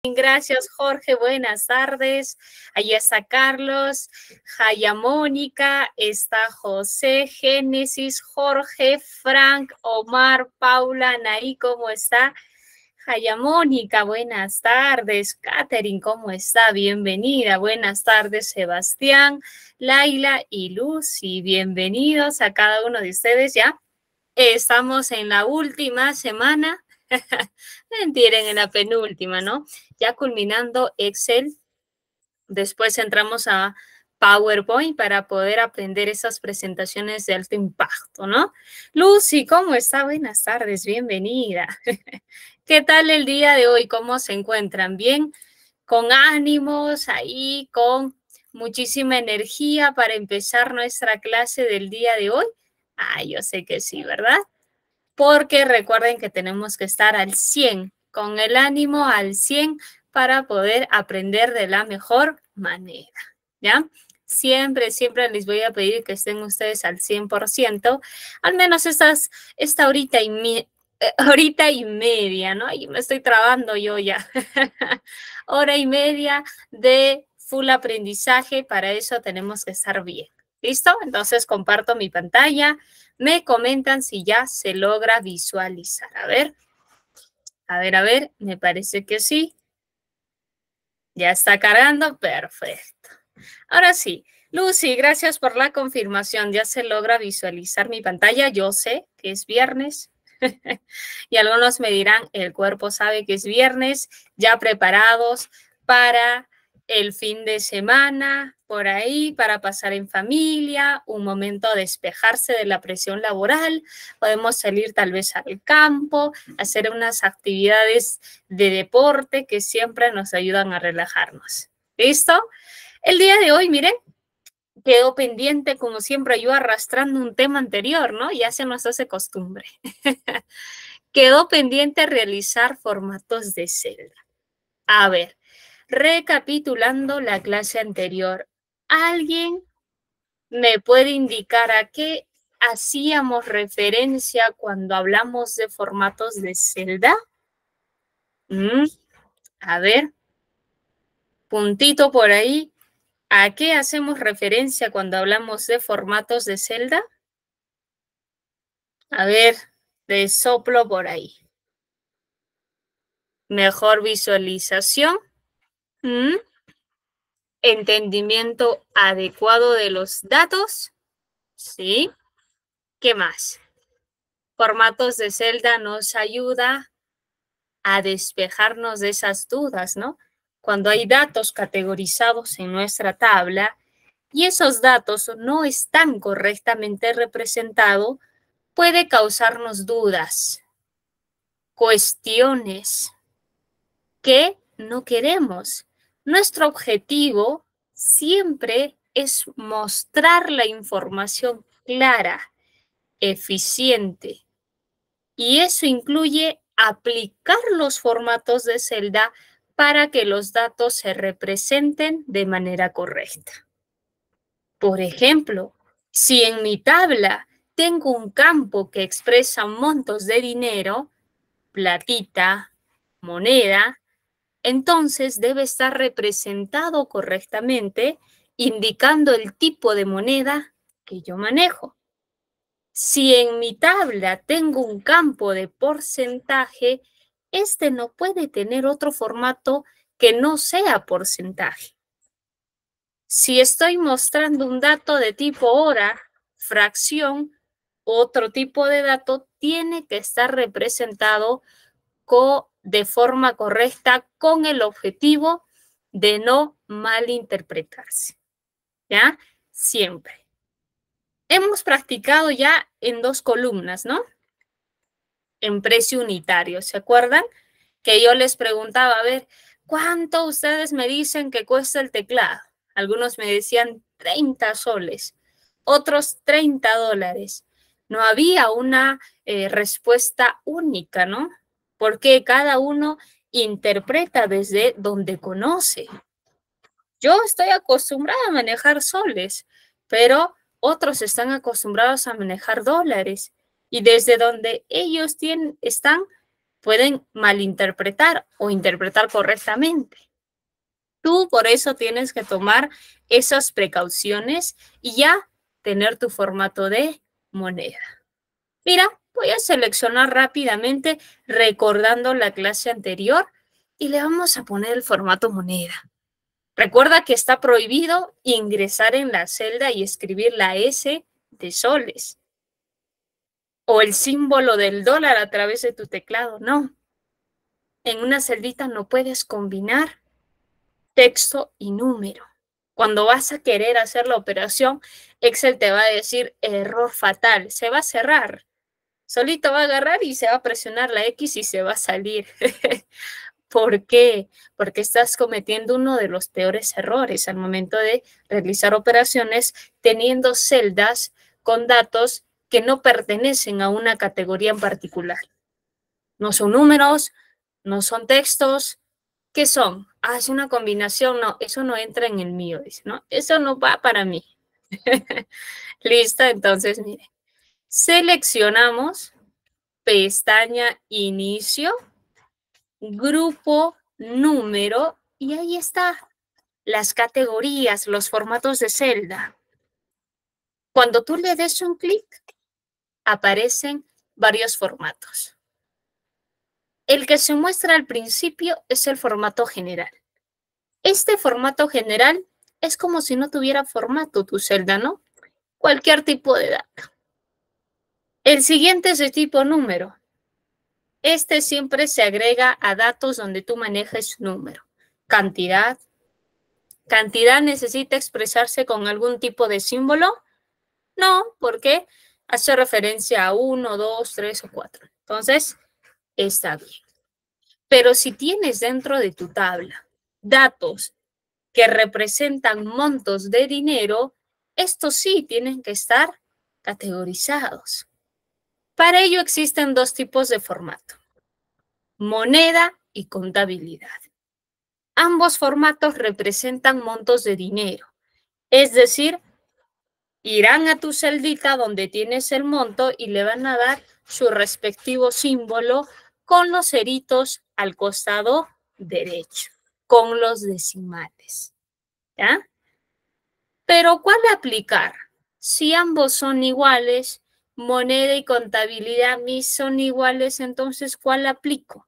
Gracias, Jorge. Buenas tardes. Allí está Carlos, Jaya Mónica, está José, Génesis, Jorge, Frank, Omar, Paula, Anaí, ¿cómo está? Jaya Mónica, buenas tardes. Catherine, ¿cómo está? Bienvenida. Buenas tardes, Sebastián, Laila y Lucy. Bienvenidos a cada uno de ustedes ya. Estamos en la última semana. Mentiren, en la penúltima, ¿no? Ya culminando Excel, después entramos a PowerPoint para poder aprender esas presentaciones de alto impacto, ¿no? Lucy, ¿cómo está? Buenas tardes, bienvenida. ¿Qué tal el día de hoy? ¿Cómo se encuentran? ¿Bien? ¿Con ánimos ahí, con muchísima energía para empezar nuestra clase del día de hoy? Ah, yo sé que sí, ¿verdad? Porque recuerden que tenemos que estar al 100, con el ánimo al 100 para poder aprender de la mejor manera, ¿ya? Siempre les voy a pedir que estén ustedes al 100%, al menos esta horita y media, ¿no? Y me estoy trabando yo ya. Hora y media de full aprendizaje, para eso tenemos que estar bien. ¿Listo? Entonces comparto mi pantalla. Me comentan si ya se logra visualizar. A ver, me parece que sí. Ya está cargando, perfecto. Ahora sí, Lucy, gracias por la confirmación. Ya se logra visualizar mi pantalla. Yo sé que es viernes. Y algunos me dirán, el cuerpo sabe que es viernes, ya preparados para el fin de semana, por ahí, para pasar en familia, un momento a despejarse de la presión laboral. Podemos salir tal vez al campo, hacer unas actividades de deporte que siempre nos ayudan a relajarnos. ¿Listo? El día de hoy, miren, quedó pendiente, como siempre, yo arrastrando un tema anterior, ¿no? Ya se nos hace costumbre. Quedó pendiente realizar formatos de celda. A ver, recapitulando la clase anterior, ¿alguien me puede indicar a qué hacíamos referencia cuando hablamos de formatos de celda? A ver, puntito por ahí. ¿A qué hacemos referencia cuando hablamos de formatos de celda? A ver, de soplo por ahí. Mejor visualización. Entendimiento adecuado de los datos. ¿Sí? ¿Qué más? Formatos de celda nos ayuda a despejarnos de esas dudas, ¿no? Cuando hay datos categorizados en nuestra tabla y esos datos no están correctamente representados, puede causarnos dudas, cuestiones que no queremos. Nuestro objetivo siempre es mostrar la información clara, eficiente, y eso incluye aplicar los formatos de celda para que los datos se representen de manera correcta. Por ejemplo, si en mi tabla tengo un campo que expresa montos de dinero, platita, moneda, entonces debe estar representado correctamente, indicando el tipo de moneda que yo manejo. Si en mi tabla tengo un campo de porcentaje, este no puede tener otro formato que no sea porcentaje. Si estoy mostrando un dato de tipo hora, fracción, otro tipo de dato tiene que estar representado de forma correcta con el objetivo de no malinterpretarse. ¿Ya? Siempre. Hemos practicado ya en 2 columnas, ¿no? En precio unitario, ¿se acuerdan? Que yo les preguntaba, a ver, ¿cuánto ustedes me dicen que cuesta el teclado? Algunos me decían 30 soles, otros $30. No había una respuesta única, ¿no? Porque cada uno interpreta desde donde conoce. Yo estoy acostumbrada a manejar soles, pero otros están acostumbrados a manejar dólares. Y desde donde ellos están, pueden malinterpretar o interpretar correctamente. Tú por eso tienes que tomar esas precauciones y ya tener tu formato de moneda. Mira, voy a seleccionar rápidamente recordando la clase anterior y le vamos a poner el formato moneda. Recuerda que está prohibido ingresar en la celda y escribir la S de soles o el símbolo del dólar a través de tu teclado. No, en una celdita no puedes combinar texto y número. Cuando vas a querer hacer la operación, Excel te va a decir error fatal, se va a cerrar. Solito va a agarrar y se va a presionar la X y se va a salir. ¿Por qué? Porque estás cometiendo uno de los peores errores al momento de realizar operaciones teniendo celdas con datos que no pertenecen a una categoría en particular. No son números, no son textos. ¿Qué son? Ah, es una combinación. No, eso no entra en el mío, dice, ¿no? Eso no va para mí. Listo, entonces, mire. Seleccionamos pestaña inicio, grupo, número, y ahí está. Las categorías, los formatos de celda. Cuando tú le des un clic, aparecen varios formatos. El que se muestra al principio es el formato general. Este formato general es como si no tuviera formato tu celda, ¿no? Cualquier tipo de dato. El siguiente es de tipo número. Este siempre se agrega a datos donde tú manejes número. Cantidad. ¿Cantidad necesita expresarse con algún tipo de símbolo? No, porque hace referencia a 1, 2, 3 o 4. Entonces, está bien. Pero si tienes dentro de tu tabla datos que representan montos de dinero, estos sí tienen que estar categorizados. Para ello existen dos tipos de formato: moneda y contabilidad. Ambos formatos representan montos de dinero, es decir, irán a tu celdita donde tienes el monto y le van a dar su respectivo símbolo con los ceritos al costado derecho, con los decimales. ¿Ya? Pero ¿cuál aplicar? Si ambos son iguales, moneda y contabilidad mis son iguales, entonces ¿cuál aplico?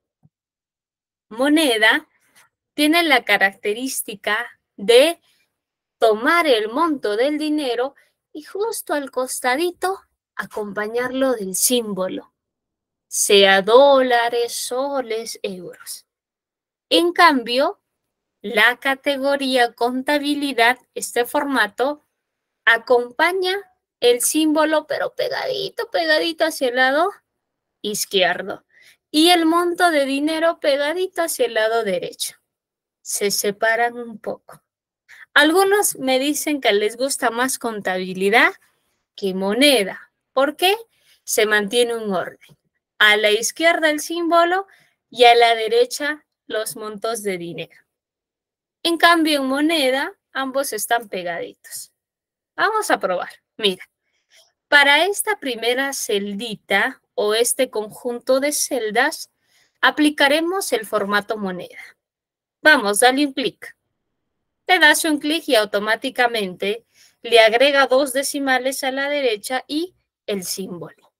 Moneda tiene la característica de tomar el monto del dinero y justo al costadito acompañarlo del símbolo, sea dólares, soles, euros. En cambio, la categoría contabilidad, este formato, acompaña el símbolo, pero pegadito, pegadito hacia el lado izquierdo. Y el monto de dinero pegadito hacia el lado derecho. Se separan un poco. Algunos me dicen que les gusta más contabilidad que moneda. ¿Por qué? Se mantiene un orden. A la izquierda el símbolo y a la derecha los montos de dinero. En cambio, en moneda, ambos están pegaditos. Vamos a probar. Mira, para esta primera celdita o este conjunto de celdas, aplicaremos el formato moneda. Vamos, dale un clic. Le das un clic y automáticamente le agrega dos decimales a la derecha y el símbolo.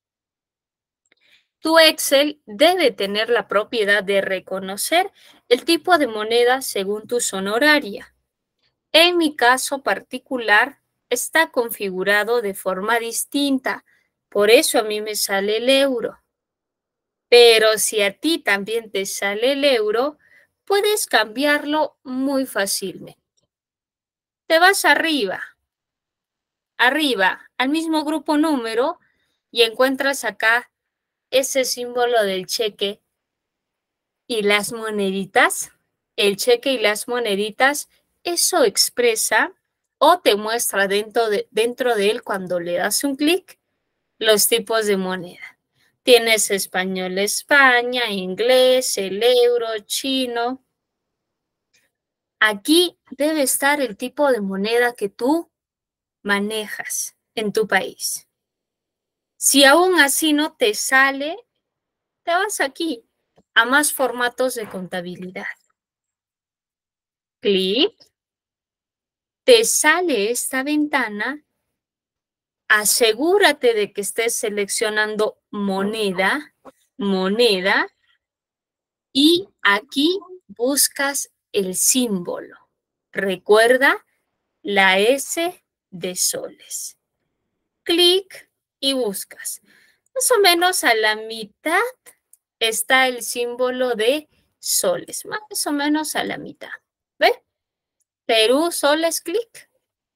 Tu Excel debe tener la propiedad de reconocer el tipo de moneda según tu zona horaria. En mi caso particular, está configurado de forma distinta. Por eso a mí me sale el euro. Pero si a ti también te sale el euro, puedes cambiarlo muy fácilmente. Te vas arriba, al mismo grupo número y encuentras acá ese símbolo del cheque y las moneditas. El cheque y las moneditas, eso expresa o te muestra dentro de él cuando le das un clic los tipos de moneda. Tienes español España, inglés, el euro, chino. Aquí debe estar el tipo de moneda que tú manejas en tu país. Si aún así no te sale, te vas aquí a más formatos de contabilidad. Clic. Te sale esta ventana. Asegúrate de que estés seleccionando moneda, moneda, y aquí buscas el símbolo. Recuerda la S de soles. Clic y buscas. Más o menos a la mitad está el símbolo de soles, más o menos a la mitad. ¿Ve? Perú, soles, clic.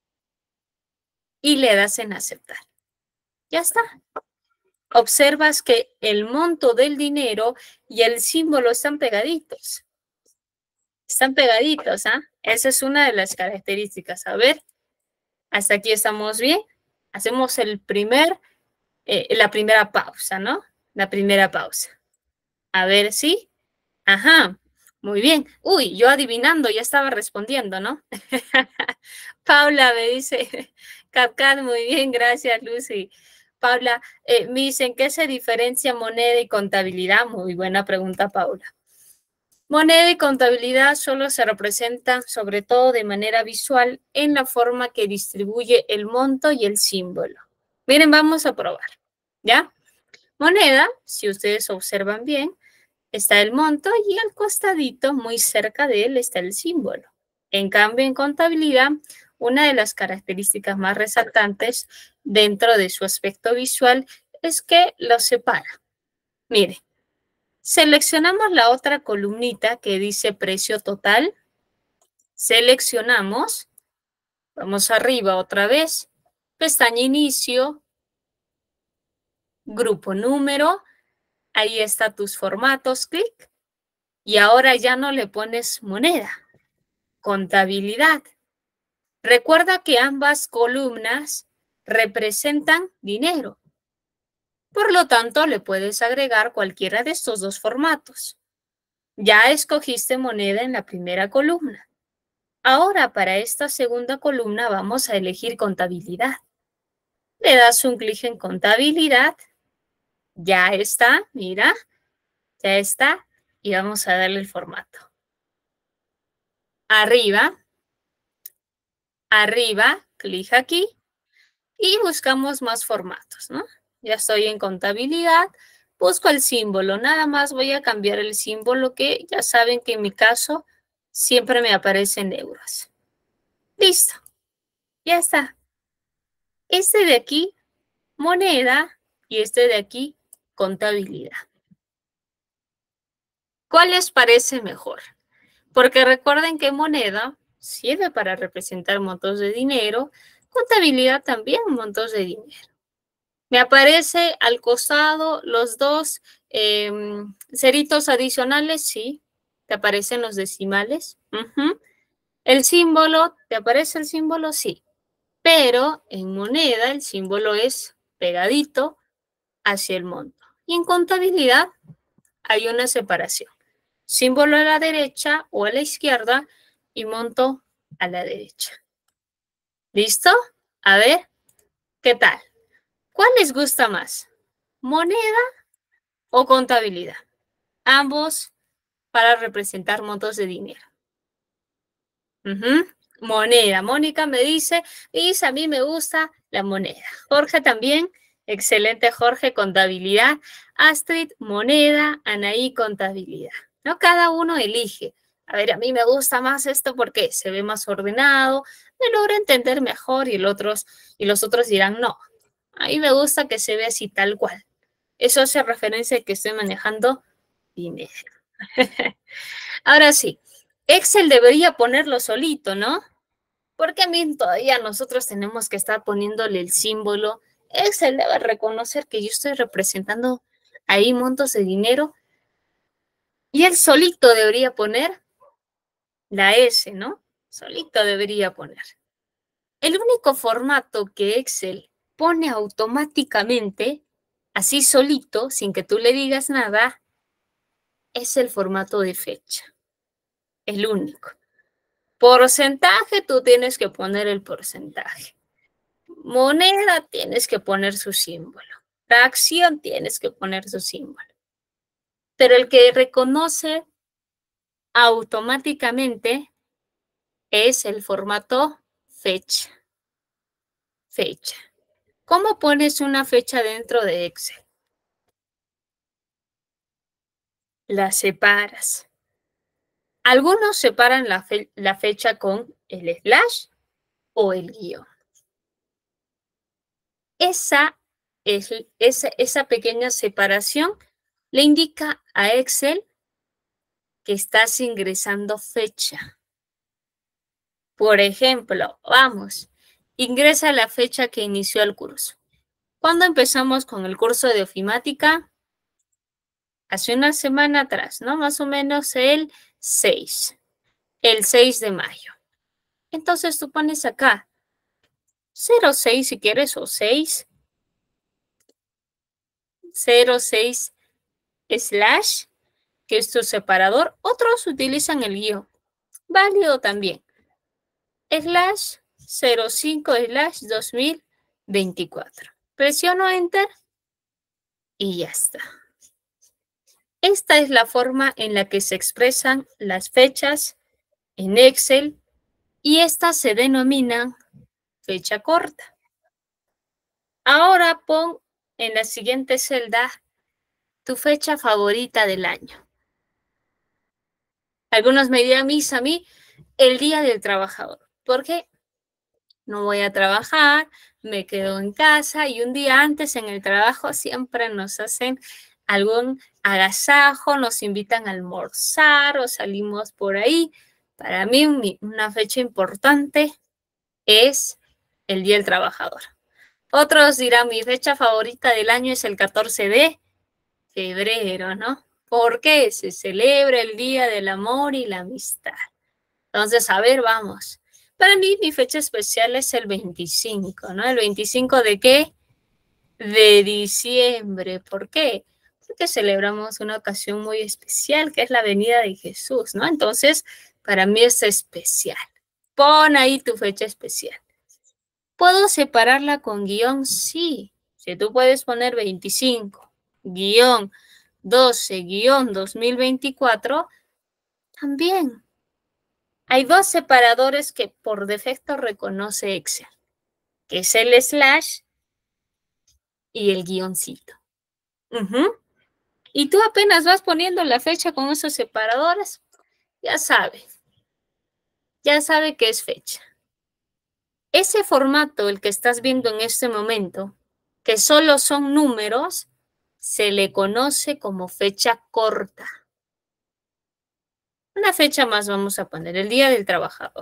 Y le das en aceptar. Ya está. Observas que el monto del dinero y el símbolo están pegaditos. Están pegaditos, ¿ah? Esa es una de las características. A ver, hasta aquí estamos bien. Hacemos la primera pausa, ¿no? La primera pausa. A ver, ¿sí? Ajá, muy bien. Uy, yo adivinando, ya estaba respondiendo, ¿no? Paula me dice, CapCat, muy bien, gracias, Lucy. Paula, me dicen, ¿qué se diferencia moneda y contabilidad? Muy buena pregunta, Paula. Moneda y contabilidad solo se representan, sobre todo de manera visual, en la forma que distribuye el monto y el símbolo. Miren, vamos a probar, ¿ya? Moneda, si ustedes observan bien, está el monto y al costadito, muy cerca de él, está el símbolo. En cambio, en contabilidad, una de las características más resaltantes dentro de su aspecto visual es que lo separa. Mire, seleccionamos la otra columnita que dice precio total. Seleccionamos, vamos arriba otra vez, pestaña inicio, grupo número, ahí está tus formatos, clic. Y ahora ya no le pones moneda, contabilidad. Recuerda que ambas columnas representan dinero. Por lo tanto, le puedes agregar cualquiera de estos dos formatos. Ya escogiste moneda en la primera columna. Ahora, para esta segunda columna vamos a elegir contabilidad. Le das un clic en contabilidad. Ya está, mira, ya está. Y vamos a darle el formato. Arriba, clic aquí. Y buscamos más formatos, ¿no? Ya estoy en contabilidad, busco el símbolo, nada más voy a cambiar el símbolo que ya saben que en mi caso siempre me aparece en euros. Listo, ya está. Este de aquí, moneda, y este de aquí, contabilidad. ¿Cuál les parece mejor? Porque recuerden que moneda sirve para representar montos de dinero, contabilidad también montos de dinero. Me aparece al costado los dos ceritos adicionales, sí. ¿Te aparecen los decimales? El símbolo, ¿te aparece el símbolo? Sí. Pero en moneda el símbolo es pegadito hacia el monto. Y en contabilidad hay una separación. Símbolo a la derecha o a la izquierda y monto a la derecha. ¿Listo? A ver, ¿qué tal? ¿Cuál les gusta más? ¿Moneda o contabilidad? Ambos para representar montos de dinero. Moneda. Mónica me dice, a mí me gusta la moneda. Jorge también. Excelente, Jorge, contabilidad. Astrid, moneda. Anaí, contabilidad. ¿No? Cada uno elige. A ver, a mí me gusta más esto porque se ve más ordenado, me logra entender mejor y los otros dirán, no, a mí me gusta que se vea así tal cual. Eso hace referencia a que estoy manejando dinero. Ahora sí, Excel debería ponerlo solito, ¿no? Porque a mí todavía nosotros tenemos que estar poniéndole el símbolo. Excel debe reconocer que yo estoy representando ahí montos de dinero y él solito debería poner la S, ¿no? Solito debería poner. El único formato que Excel pone automáticamente, así solito, sin que tú le digas nada, es el formato de fecha. El único. Porcentaje, tú tienes que poner el porcentaje. Moneda, tienes que poner su símbolo. Fracción, tienes que poner su símbolo. pero el que reconoce automáticamente es el formato fecha. Fecha. ¿Cómo pones una fecha dentro de Excel? La separas. Algunos separan la fecha con el slash o el guión. Esa pequeña separación le indica a Excel que estás ingresando fecha. Por ejemplo, vamos, ingresa la fecha que inició el curso. ¿Cuándo empezamos con el curso de ofimática? Hace una semana atrás, ¿no? Más o menos el 6 de mayo. Entonces tú pones acá 06 si quieres o 06 slash, que es tu separador. Otros utilizan el guión. Válido también. Slash 05 slash 2024. Presiono Enter y ya está. Esta es la forma en la que se expresan las fechas en Excel y estas se denominan fecha corta. Ahora pon en la siguiente celda tu fecha favorita del año. Algunos me dirán, a mí, el Día del Trabajador. ¿Por qué? No voy a trabajar, me quedo en casa y un día antes en el trabajo siempre nos hacen algún agasajo, nos invitan a almorzar o salimos por ahí. Para mí una fecha importante es el Día del Trabajador. Otros dirán, mi fecha favorita del año es el 14 de febrero, ¿no? Porque se celebra el Día del Amor y la Amistad. Entonces, a ver, vamos. Para mí, mi fecha especial es el 25, ¿no? ¿El 25 de qué? De diciembre. ¿Por qué? Porque celebramos una ocasión muy especial, que es la venida de Jesús, ¿no? Entonces, para mí es especial. Pon ahí tu fecha especial. ¿Puedo separarla con guión? Sí. Si tú puedes poner 25, guión 12, guión 2024, también. Hay dos separadores que por defecto reconoce Excel, que es el slash y el guioncito. Y tú apenas vas poniendo la fecha con esos separadores, ya sabe que es fecha. Ese formato, el que estás viendo en este momento, que solo son números, se le conoce como fecha corta. Una fecha más vamos a poner, el Día del Trabajador.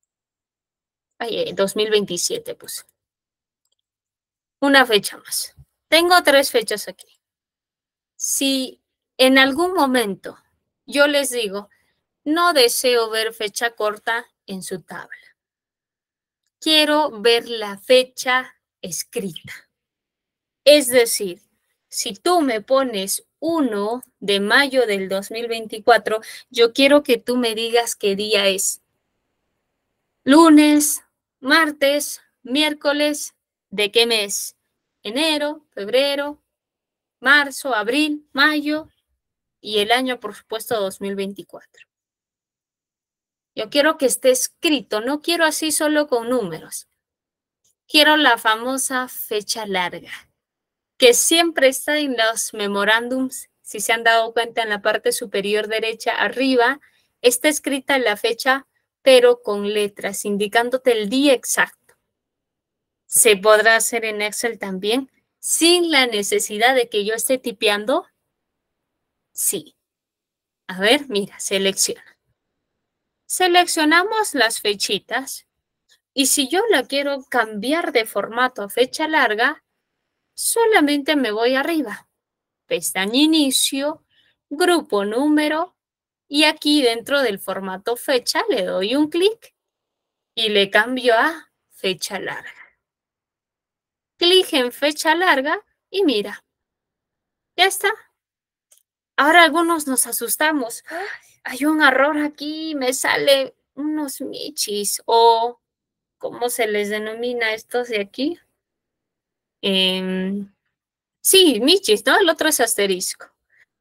2027, pues. Una fecha más. Tengo 3 fechas aquí. Si en algún momento yo les digo, no deseo ver fecha corta en su tabla. Quiero ver la fecha escrita. Es decir, si tú me pones 1 de mayo del 2024, yo quiero que tú me digas qué día es. Lunes, martes, miércoles, ¿de qué mes? Enero, febrero, marzo, abril, mayo y el año, por supuesto, 2024. Yo quiero que esté escrito, no quiero así solo con números. Quiero la famosa fecha larga, que siempre está en los memorándums. Si se han dado cuenta, en la parte superior derecha arriba está escrita la fecha, pero con letras, indicándote el día exacto. ¿Se podrá hacer en Excel también sin la necesidad de que yo esté tipeando? Sí. A ver, mira, selecciona. Seleccionamos las fechitas y si yo la quiero cambiar de formato a fecha larga, solamente me voy arriba, pestaña inicio, grupo número y aquí dentro del formato fecha le doy un clic y le cambio a fecha larga. Clic en fecha larga y mira, ya está. Ahora algunos nos asustamos. Hay un error aquí, me sale unos michis o ¿cómo se les denomina estos de aquí? Sí, michis, ¿no? El otro es asterisco.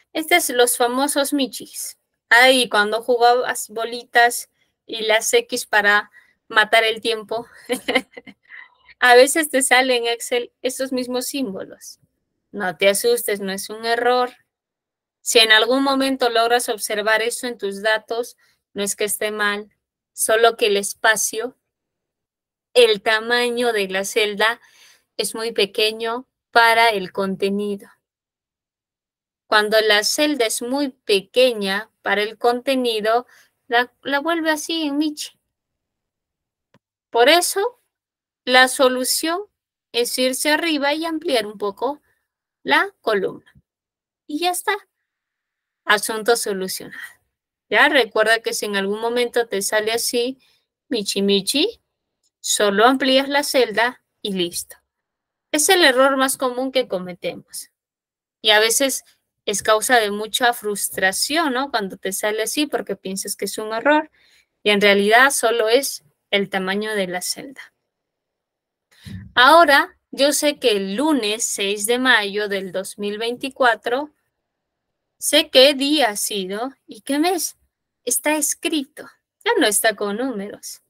Este es los famosos michis. Ahí cuando jugabas bolitas y las X para matar el tiempo, a veces te salen en Excel estos mismos símbolos. No te asustes, no es un error. Si en algún momento logras observar eso en tus datos, no es que esté mal, solo que el espacio, el tamaño de la celda es muy pequeño para el contenido. Cuando la celda es muy pequeña para el contenido, la vuelve así en Michi. Por eso, la solución es irse arriba y ampliar un poco la columna. Y ya está. Asunto solucionado. Ya recuerda que si en algún momento te sale así, Michi Michi, solo amplías la celda y listo. Es el error más común que cometemos. Y a veces es causa de mucha frustración, ¿no? Cuando te sale así porque piensas que es un error y en realidad solo es el tamaño de la celda. Ahora, yo sé que el lunes 6 de mayo del 2024, sé qué día ha sido y qué mes. Está escrito, ya no está con números.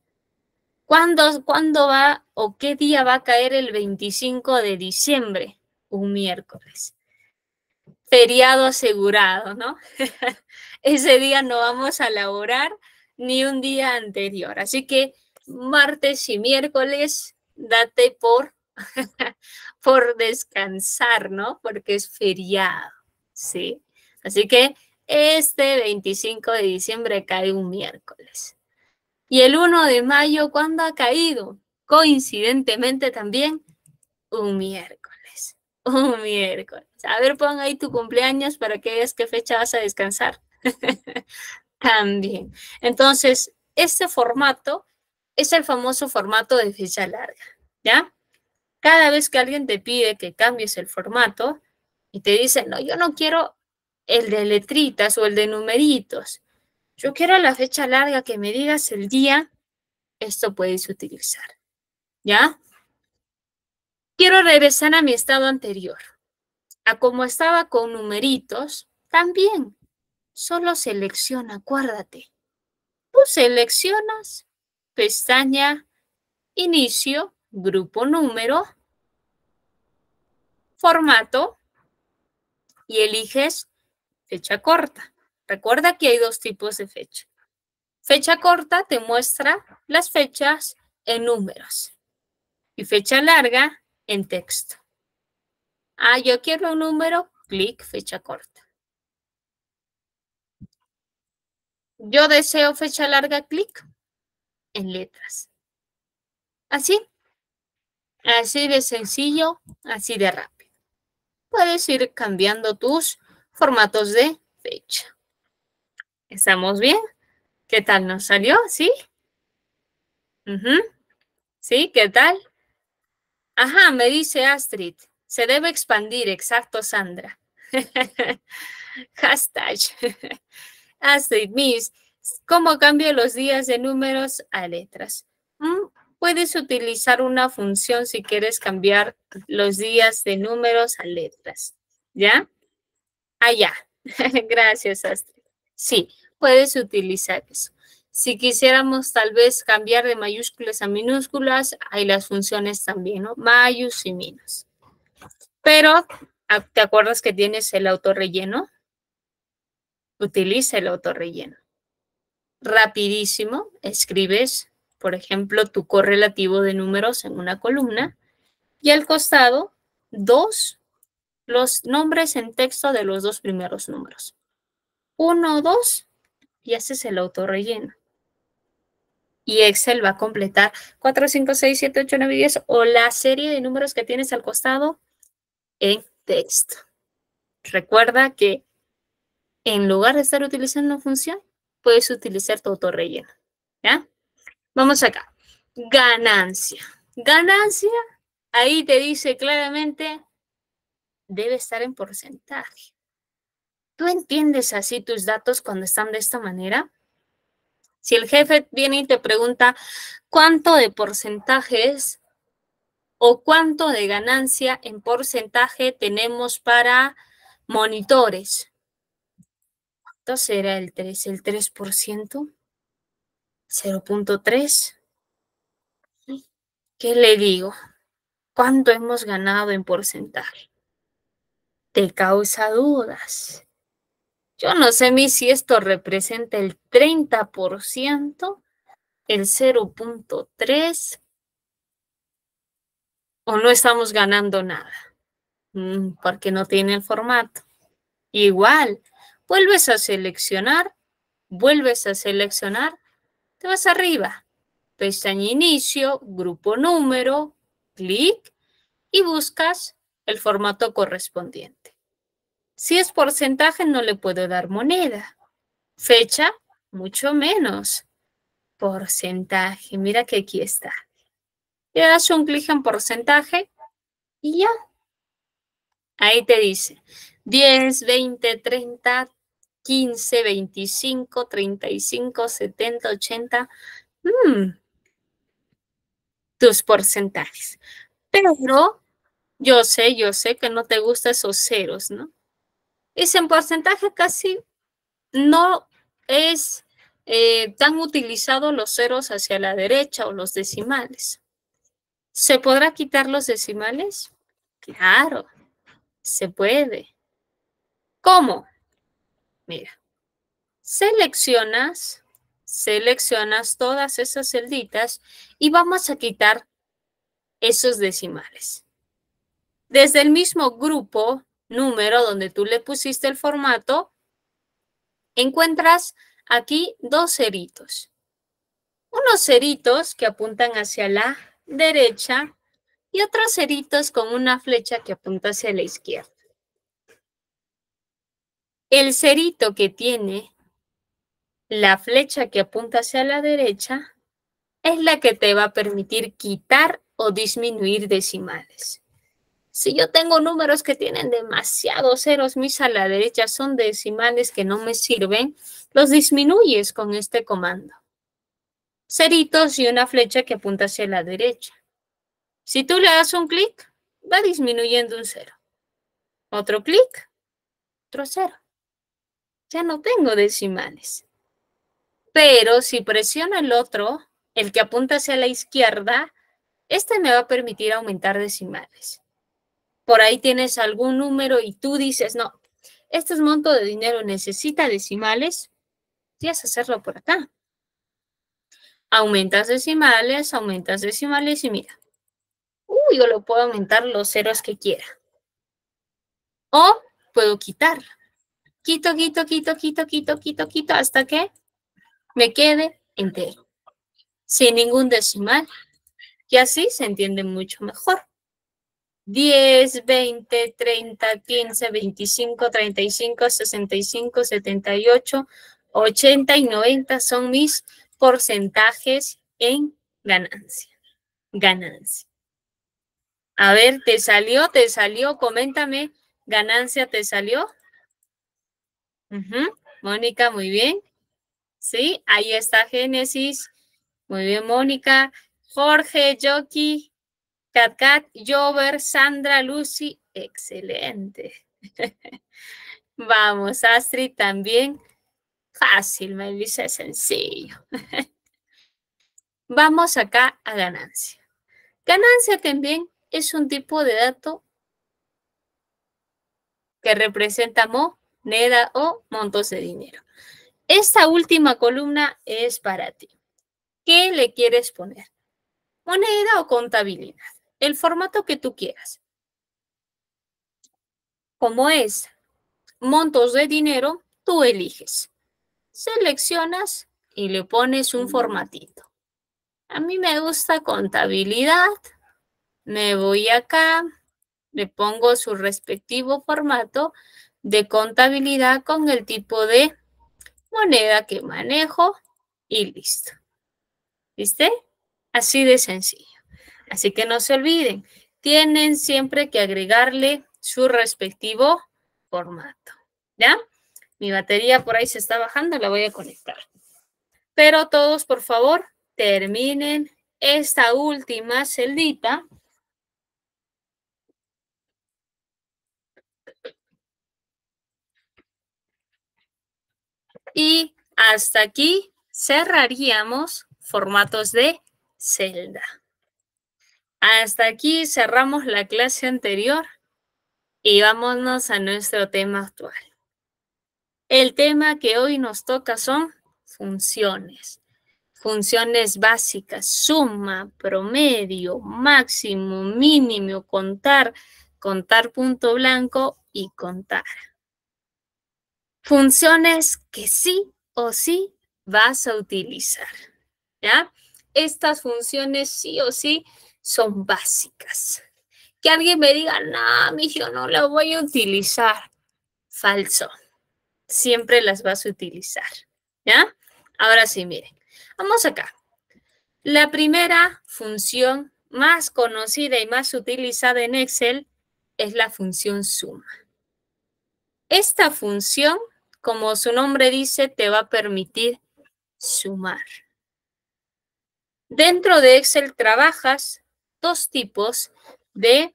¿Cuándo va o qué día va a caer el 25 de diciembre? Un miércoles. Feriado asegurado, ¿no? Ese día no vamos a laborar ni un día anterior. Así que martes y miércoles, date por descansar, ¿no? Porque es feriado, ¿sí? Así que este 25 de diciembre cae un miércoles. Y el 1 de mayo, ¿cuándo ha caído? Coincidentemente también un miércoles. Un miércoles. A ver, pon ahí tu cumpleaños para que veas qué fecha vas a descansar. También. Entonces, este formato es el famoso formato de fecha larga, ¿ya? Cada vez que alguien te pide que cambies el formato y te dice, no, yo no quiero el de letritas o el de numeritos, yo quiero la fecha larga, que me digas el día, esto puedes utilizar, ¿ya? Quiero regresar a mi estado anterior, a como estaba con numeritos, también. Solo selecciona, acuérdate. Tú seleccionas pestaña, inicio, grupo número, formato y eliges fecha corta. Recuerda que hay dos tipos de fecha. Fecha corta te muestra las fechas en números y fecha larga en texto. Ah, yo quiero un número, clic, fecha corta. Yo deseo fecha larga, clic en letras. Así de sencillo, así de rápido. Puedes ir cambiando tus formatos de fecha. ¿Estamos bien? ¿Qué tal nos salió? ¿Sí? ¿Sí? ¿Qué tal? Ajá, me dice Astrid. Se debe expandir, exacto, Sandra. Hashtag. Astrid, Miss, ¿cómo cambio los días de números a letras? Puedes utilizar una función si quieres cambiar los días de números a letras. ¿Ya? Ah, ya. Gracias, Astrid. Sí, puedes utilizar eso. Si quisiéramos tal vez cambiar de mayúsculas a minúsculas, hay las funciones también, ¿no? Mayús y minus. Pero, ¿te acuerdas que tienes el autorrelleno? Utiliza el autorrelleno. Rapidísimo, escribes, por ejemplo, tu correlativo de números en una columna y al costado, los nombres en texto de los dos primeros números. 1 o 2 y haces el autorrelleno. Y Excel va a completar 4, 5, 6, 7, 8, 9, 10 o la serie de números que tienes al costado en texto. Recuerda que en lugar de estar utilizando una función, puedes utilizar tu autorrelleno. ¿Ya? Vamos acá. Ganancia. Ganancia, ahí te dice claramente, debe estar en porcentaje. ¿Tú entiendes así tus datos cuando están de esta manera? Si el jefe viene y te pregunta cuánto de porcentaje es o cuánto de ganancia en porcentaje tenemos para monitores, ¿Cuánto será el 3? ¿El 3%? ¿0.3? ¿Qué le digo? ¿Cuánto hemos ganado en porcentaje? Te causa dudas. Yo no sé ni si esto representa el 30%, el 0.3, o no estamos ganando nada, porque no tiene el formato. Igual, vuelves a seleccionar, te vas arriba, pestaña inicio, grupo número, clic y buscas el formato correspondiente. Si es porcentaje, no le puedo dar moneda. Fecha, mucho menos. Porcentaje, mira que aquí está. Le das un clic en porcentaje y ya. Ahí te dice 10, 20, 30, 15, 25, 35, 70, 80. Tus porcentajes. Pero yo sé que no te gustan esos ceros, ¿no? Es en porcentaje casi no es tan utilizado los ceros hacia la derecha o los decimales. ¿Se podrá quitar los decimales? Claro, se puede. ¿Cómo? Mira, seleccionas todas esas celditas y vamos a quitar esos decimales. Desde el mismo grupo, número, donde tú le pusiste el formato, encuentras aquí dos ceritos. Unos ceritos que apuntan hacia la derecha y otros ceritos con una flecha que apunta hacia la izquierda. El cerito que tiene la flecha que apunta hacia la derecha es la que te va a permitir quitar o disminuir decimales. Si yo tengo números que tienen demasiados ceros, mis a la derecha son decimales que no me sirven, los disminuyes con este comando. Ceritos y una flecha que apunta hacia la derecha. Si tú le das un clic, va disminuyendo un cero. Otro clic, otro cero. Ya no tengo decimales. Pero si presiono el otro, el que apunta hacia la izquierda, este me va a permitir aumentar decimales. Por ahí tienes algún número y tú dices, no, este monto de dinero necesita decimales, tienes que hacerlo por acá. Aumentas decimales y mira, yo lo puedo aumentar los ceros que quiera. O puedo quitarlo. Quito, hasta que me quede entero, sin ningún decimal. Y así se entiende mucho mejor. 10, 20, 30, 15, 25, 35, 65, 78, 80 y 90 son mis porcentajes en ganancia. Ganancia. A ver, ¿te salió? Coméntame. ¿Ganancia te salió? Mónica, muy bien. Sí, ahí está Génesis. Muy bien, Mónica. Jorge, Joki, Cat, Jover, Sandra, Lucy. Excelente. Vamos, Astrid también. Fácil, me dice sencillo. Vamos acá a ganancia. Ganancia también es un tipo de dato que representa moneda o montos de dinero. Esta última columna es para ti. ¿Qué le quieres poner? ¿Moneda o contabilidad? El formato que tú quieras. Como es montos de dinero, tú eliges. Seleccionas y le pones un formatito. A mí me gusta contabilidad. Me voy acá, le pongo su respectivo formato de contabilidad con el tipo de moneda que manejo y listo. ¿Viste? Así de sencillo. Así que no se olviden, tienen siempre que agregarle su respectivo formato. ¿Ya? Mi batería por ahí se está bajando, la voy a conectar. Pero todos, por favor, terminen esta última celdita. Y hasta aquí cerraríamos formatos de celda. Hasta aquí cerramos la clase anterior y vámonos a nuestro tema actual. El tema que hoy nos toca son funciones. Funciones básicas, suma, promedio, máximo, mínimo, contar, contar punto blanco y contar. Funciones que sí o sí vas a utilizar, ¿ya? Estas funciones sí o sí son básicas. Que alguien me diga, no, yo no la voy a utilizar. Falso. Siempre las vas a utilizar, ¿ya? Ahora sí, miren. Vamos acá. La primera función más conocida y más utilizada en Excel es la función suma. Esta función, como su nombre dice, te va a permitir sumar. Dentro de Excel trabajas dos tipos de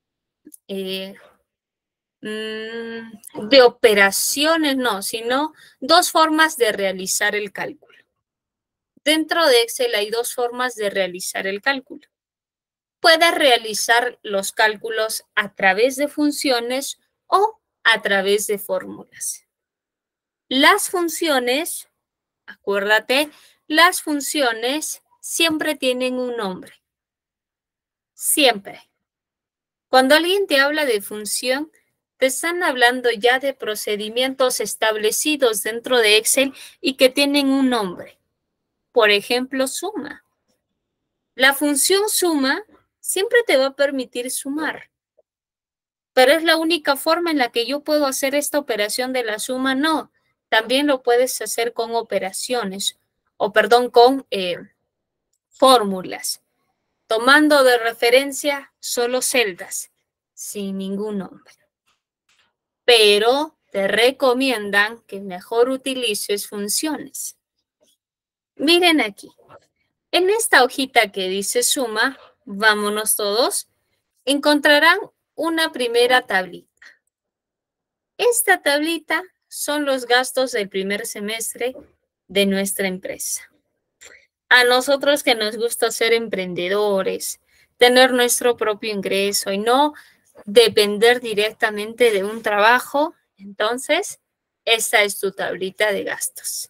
operaciones, sino dos formas de realizar el cálculo. Dentro de Excel hay dos formas de realizar el cálculo. Puedes realizar los cálculos a través de funciones o a través de fórmulas. Las funciones, acuérdate, las funciones siempre tienen un nombre. Siempre. Cuando alguien te habla de función, te están hablando ya de procedimientos establecidos dentro de Excel y que tienen un nombre. Por ejemplo, suma. La función suma siempre te va a permitir sumar. Pero es la única forma en la que yo puedo hacer esta operación de la suma. No, también lo puedes hacer con operaciones, con fórmulas, tomando de referencia solo celdas, sin ningún nombre. Pero te recomiendan que mejor utilices funciones. Miren aquí. En esta hojita que dice suma, vámonos todos, encontrarán una primera tablita. Esta tablita son los gastos del primer semestre de nuestra empresa. A nosotros que nos gusta ser emprendedores, tener nuestro propio ingreso y no depender directamente de un trabajo, entonces esta es tu tablita de gastos.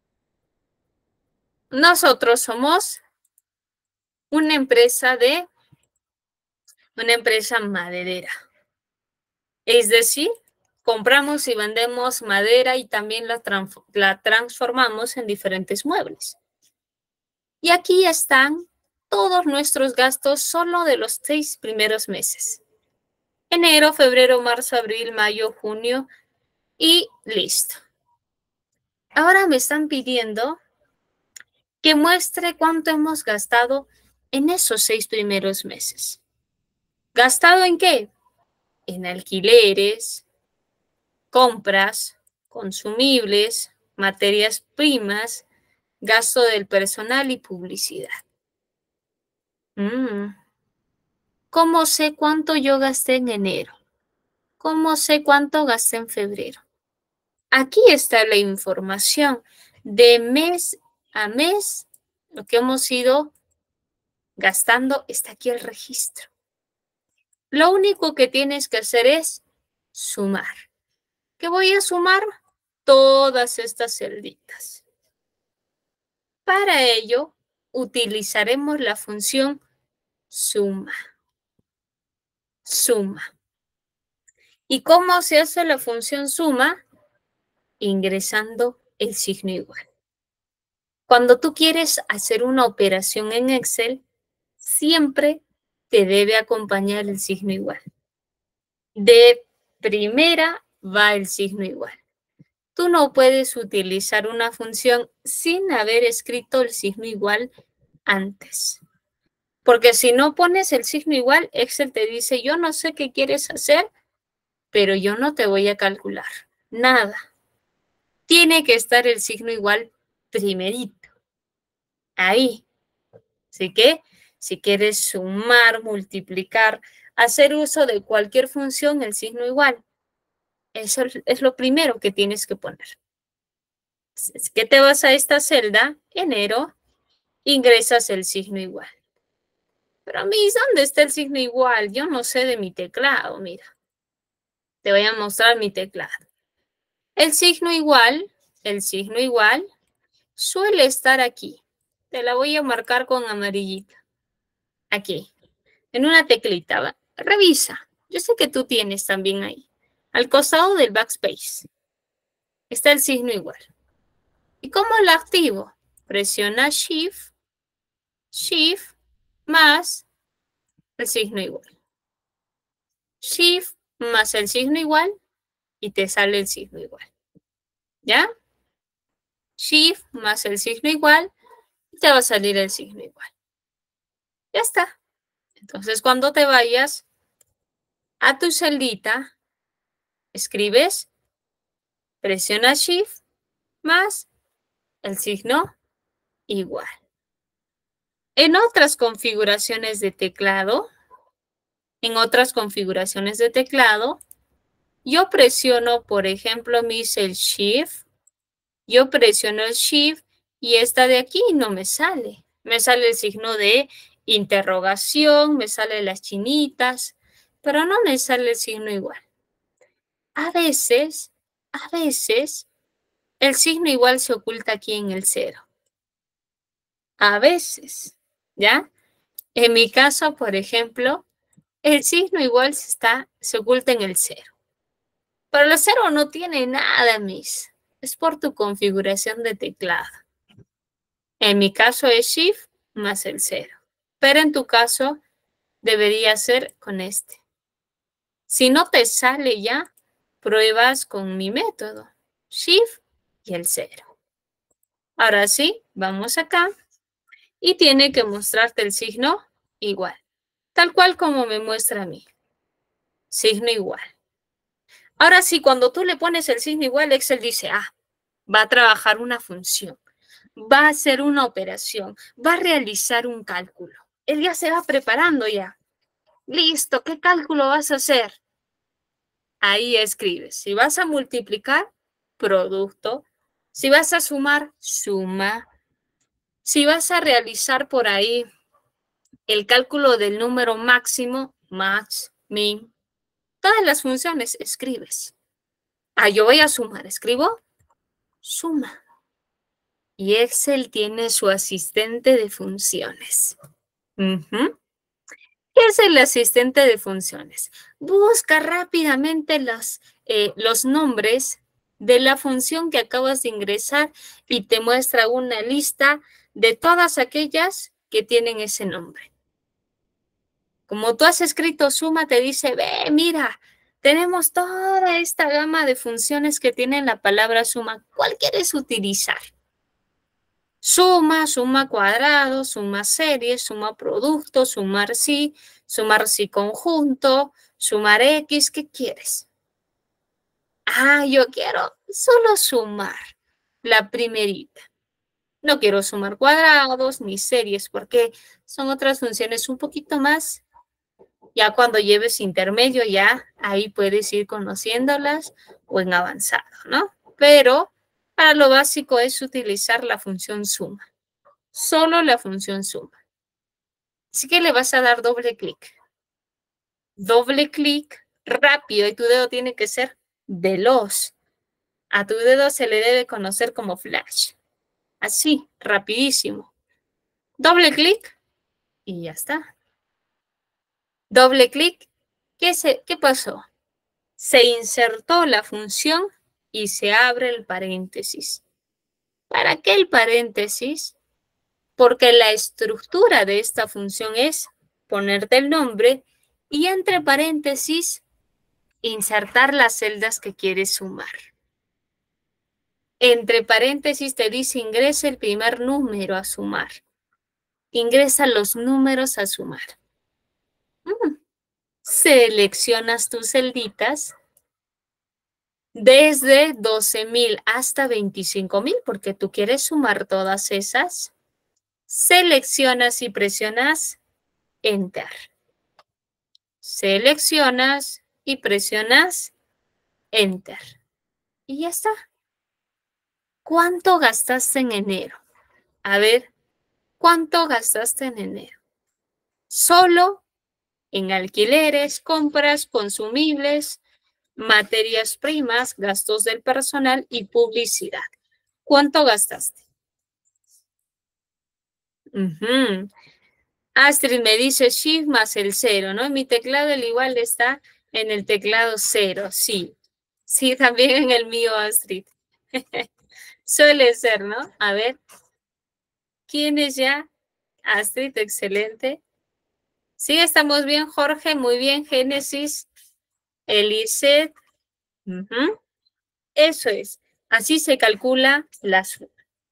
Nosotros somos una empresa maderera. Es decir, compramos y vendemos madera y también la transformamos en diferentes muebles. Y aquí están todos nuestros gastos solo de los 6 primeros meses. Enero, febrero, marzo, abril, mayo, junio y listo. Ahora me están pidiendo que muestre cuánto hemos gastado en esos 6 primeros meses. ¿Gastado en qué? En alquileres, compras, consumibles, materias primas, gasto del personal y publicidad. ¿Cómo sé cuánto yo gasté en enero? ¿Cómo sé cuánto gasté en febrero? Aquí está la información de mes a mes, lo que hemos ido gastando, está aquí el registro. Lo único que tienes que hacer es sumar. ¿Qué voy a sumar? Todas estas celditas. Para ello, utilizaremos la función suma. Suma. ¿Y cómo se hace la función suma? Ingresando el signo igual. Cuando tú quieres hacer una operación en Excel, siempre te debe acompañar el signo igual. De primera va el signo igual. Tú no puedes utilizar una función sin haber escrito el signo igual antes. Porque si no pones el signo igual, Excel te dice, yo no sé qué quieres hacer, pero yo no te voy a calcular nada. Tiene que estar el signo igual primerito. Ahí. Así que si quieres sumar, multiplicar, hacer uso de cualquier función, el signo igual. Eso es lo primero que tienes que poner. Es que te vas a esta celda, enero, ingresas el signo igual. Pero, Miss, ¿dónde está el signo igual? Yo no sé de mi teclado, mira. Te voy a mostrar mi teclado. El signo igual, suele estar aquí. Te la voy a marcar con amarillita. Aquí, en una teclita. Revisa. Yo sé que tú tienes también ahí. Al costado del backspace está el signo igual. ¿Y cómo lo activo? Presiona Shift, Shift más el signo igual. Shift más el signo igual y te sale el signo igual. ¿Ya? Shift más el signo igual y te va a salir el signo igual. Ya está. Entonces, cuando te vayas a tu celdita, escribes, presiona Shift más el signo igual. En otras configuraciones de teclado, yo presiono, por ejemplo, el Shift, yo presiono el Shift y esta de aquí no me sale. Me sale el signo de interrogación, me salen las chinitas, pero no me sale el signo igual. A veces, el signo igual se oculta aquí en el 0. A veces, ¿ya? En mi caso, por ejemplo, el signo igual se oculta en el 0. Pero el 0 no tiene nada, Miss. Es por tu configuración de teclado. En mi caso es Shift más el 0. Pero en tu caso debería ser con este. Si no te sale ya, pruebas con mi método. Shift y el 0. Ahora sí, vamos acá. Y tiene que mostrarte el signo igual. Tal cual como me muestra a mí. Signo igual. Ahora sí, cuando tú le pones el signo igual, Excel dice, va a trabajar una función, va a hacer una operación, va a realizar un cálculo. Él ya se va preparando ya. Listo, ¿qué cálculo vas a hacer? Ahí escribes. Si vas a multiplicar, producto. Si vas a sumar, suma. Si vas a realizar por ahí el cálculo del número máximo, max, min. Todas las funciones escribes. Yo voy a sumar. ¿Escribo? Suma. Y Excel tiene su asistente de funciones. ¿Qué es el asistente de funciones? Busca rápidamente los nombres de la función que acabas de ingresar y te muestra una lista de todas aquellas que tienen ese nombre. Como tú has escrito suma, te dice, ve, mira, tenemos toda esta gama de funciones que tienen la palabra suma. ¿Cuál quieres utilizar? Suma, suma cuadrado, suma serie, suma producto, sumar sí conjunto, sumar X, ¿qué quieres? Yo quiero solo sumar la primerita. No quiero sumar cuadrados ni series porque son otras funciones un poquito más. Ya cuando lleves intermedio, ya ahí puedes ir conociéndolas o en avanzado, ¿no? Pero para lo básico es utilizar la función suma. Solo la función suma. Así que le vas a dar doble clic. Doble clic rápido y tu dedo tiene que ser veloz. A tu dedo se le debe conocer como flash. Así, rapidísimo. Doble clic y ya está. Doble clic. ¿Qué pasó? Se insertó la función y se abre el paréntesis. ¿Para qué el paréntesis? Porque la estructura de esta función es ponerte el nombre y entre paréntesis insertar las celdas que quieres sumar. Entre paréntesis te dice ingresa el primer número a sumar. Ingresa los números a sumar. Seleccionas tus celditas desde 12,000 hasta 25,000 porque tú quieres sumar todas esas. Seleccionas y presionas Enter. Seleccionas y presionas Enter. Y ya está. ¿Cuánto gastaste en enero? A ver, ¿cuánto gastaste en enero? Solo en alquileres, compras, consumibles, materias primas, gastos del personal y publicidad. ¿Cuánto gastaste? Astrid me dice Shift más el 0, ¿no? En mi teclado el igual está en el teclado 0, sí. Sí, también en el mío, Astrid. Suele ser, ¿no? A ver, ¿quién es ya? Astrid, excelente. Sí, estamos bien, Jorge, muy bien, Génesis, Eliseth. Eso es. Así se calcula la suma.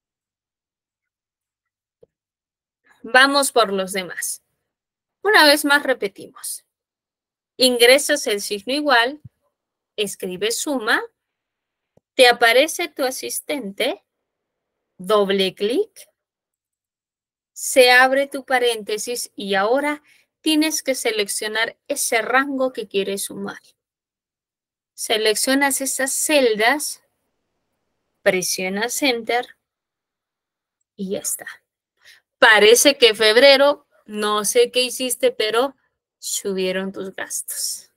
Vamos por los demás. Una vez más repetimos. Ingresas el signo igual, escribes suma, te aparece tu asistente, doble clic, se abre tu paréntesis y ahora tienes que seleccionar ese rango que quieres sumar. Seleccionas esas celdas, presionas Enter y ya está. Parece que febrero, no sé qué hiciste, pero subieron tus gastos.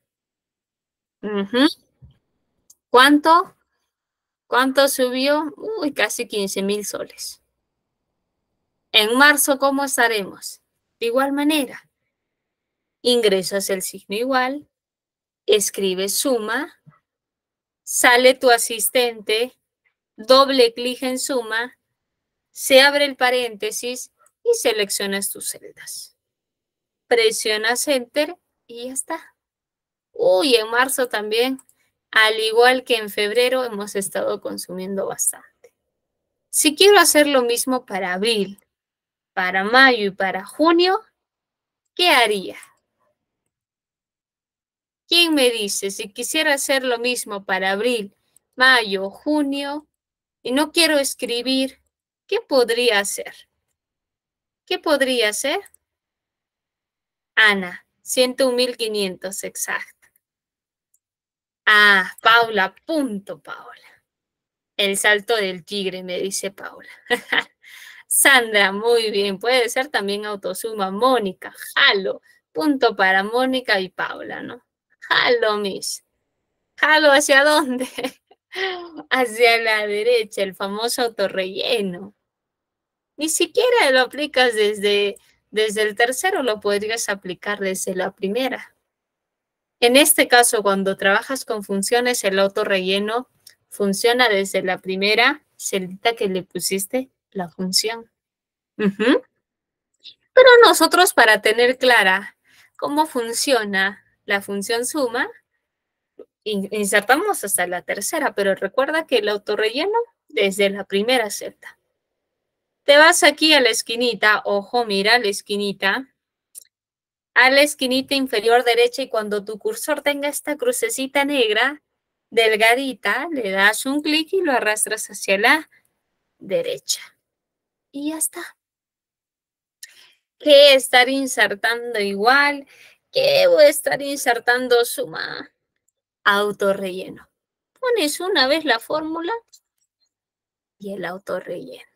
¿Cuánto? ¿Cuánto subió? Uy, casi 15,000 soles. En marzo, ¿cómo estaremos? De igual manera, ingresas el signo igual, escribes suma, sale tu asistente, doble clic en suma, se abre el paréntesis y seleccionas tus celdas. Presionas Enter y ya está. Uy, en marzo también, al igual que en febrero, hemos estado consumiendo bastante. Si quiero hacer lo mismo para abril, para mayo y para junio, ¿qué haría? ¿Quién me dice si quisiera hacer lo mismo para abril, mayo, junio y no quiero escribir, qué podría hacer? ¿Qué podría hacer? Ana, 101,500, exacto. Ah, Paula, punto, Paula. El salto del tigre, me dice Paula. Sandra, muy bien. Puede ser también autosuma. Mónica, jalo. Punto para Mónica y Paula, ¿no? Jalo, Miss. Jalo, ¿hacia dónde? Hacia la derecha, el famoso autorrelleno. Ni siquiera lo aplicas desde el tercero, lo podrías aplicar desde la primera. En este caso, cuando trabajas con funciones, el autorrelleno funciona desde la primera celda que le pusiste la función. Pero nosotros, para tener clara cómo funciona la función suma, insertamos hasta la tercera, pero recuerda que el autorrelleno desde la primera celda. Te vas aquí a la esquinita, ojo, mira a la esquinita inferior derecha y cuando tu cursor tenga esta crucecita negra, delgadita, le das un clic y lo arrastras hacia la derecha. Y ya está. ¿Qué estar insertando igual? ¿Qué voy a estar insertando suma? Autorrelleno. Pones una vez la fórmula y el autorrelleno.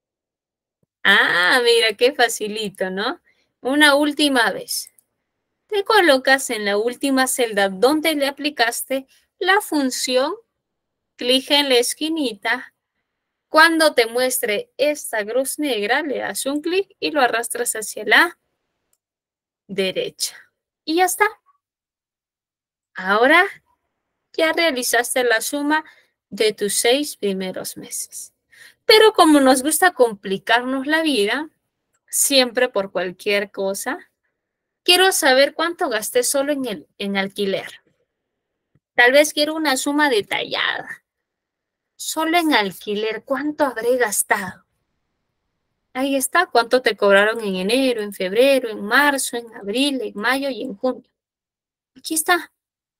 Ah, mira, qué facilito, ¿no? Una última vez. Te colocas en la última celda donde le aplicaste la función, clic en la esquinita. Cuando te muestre esta cruz negra, le das un clic y lo arrastras hacia la derecha. Y ya está. Ahora ya realizaste la suma de tus 6 primeros meses. Pero como nos gusta complicarnos la vida, siempre por cualquier cosa, quiero saber cuánto gasté solo en alquiler. Tal vez quiero una suma detallada. Solo en alquiler, ¿cuánto habré gastado? Ahí está, cuánto te cobraron en enero, en febrero, en marzo, en abril, en mayo y en junio. Aquí está.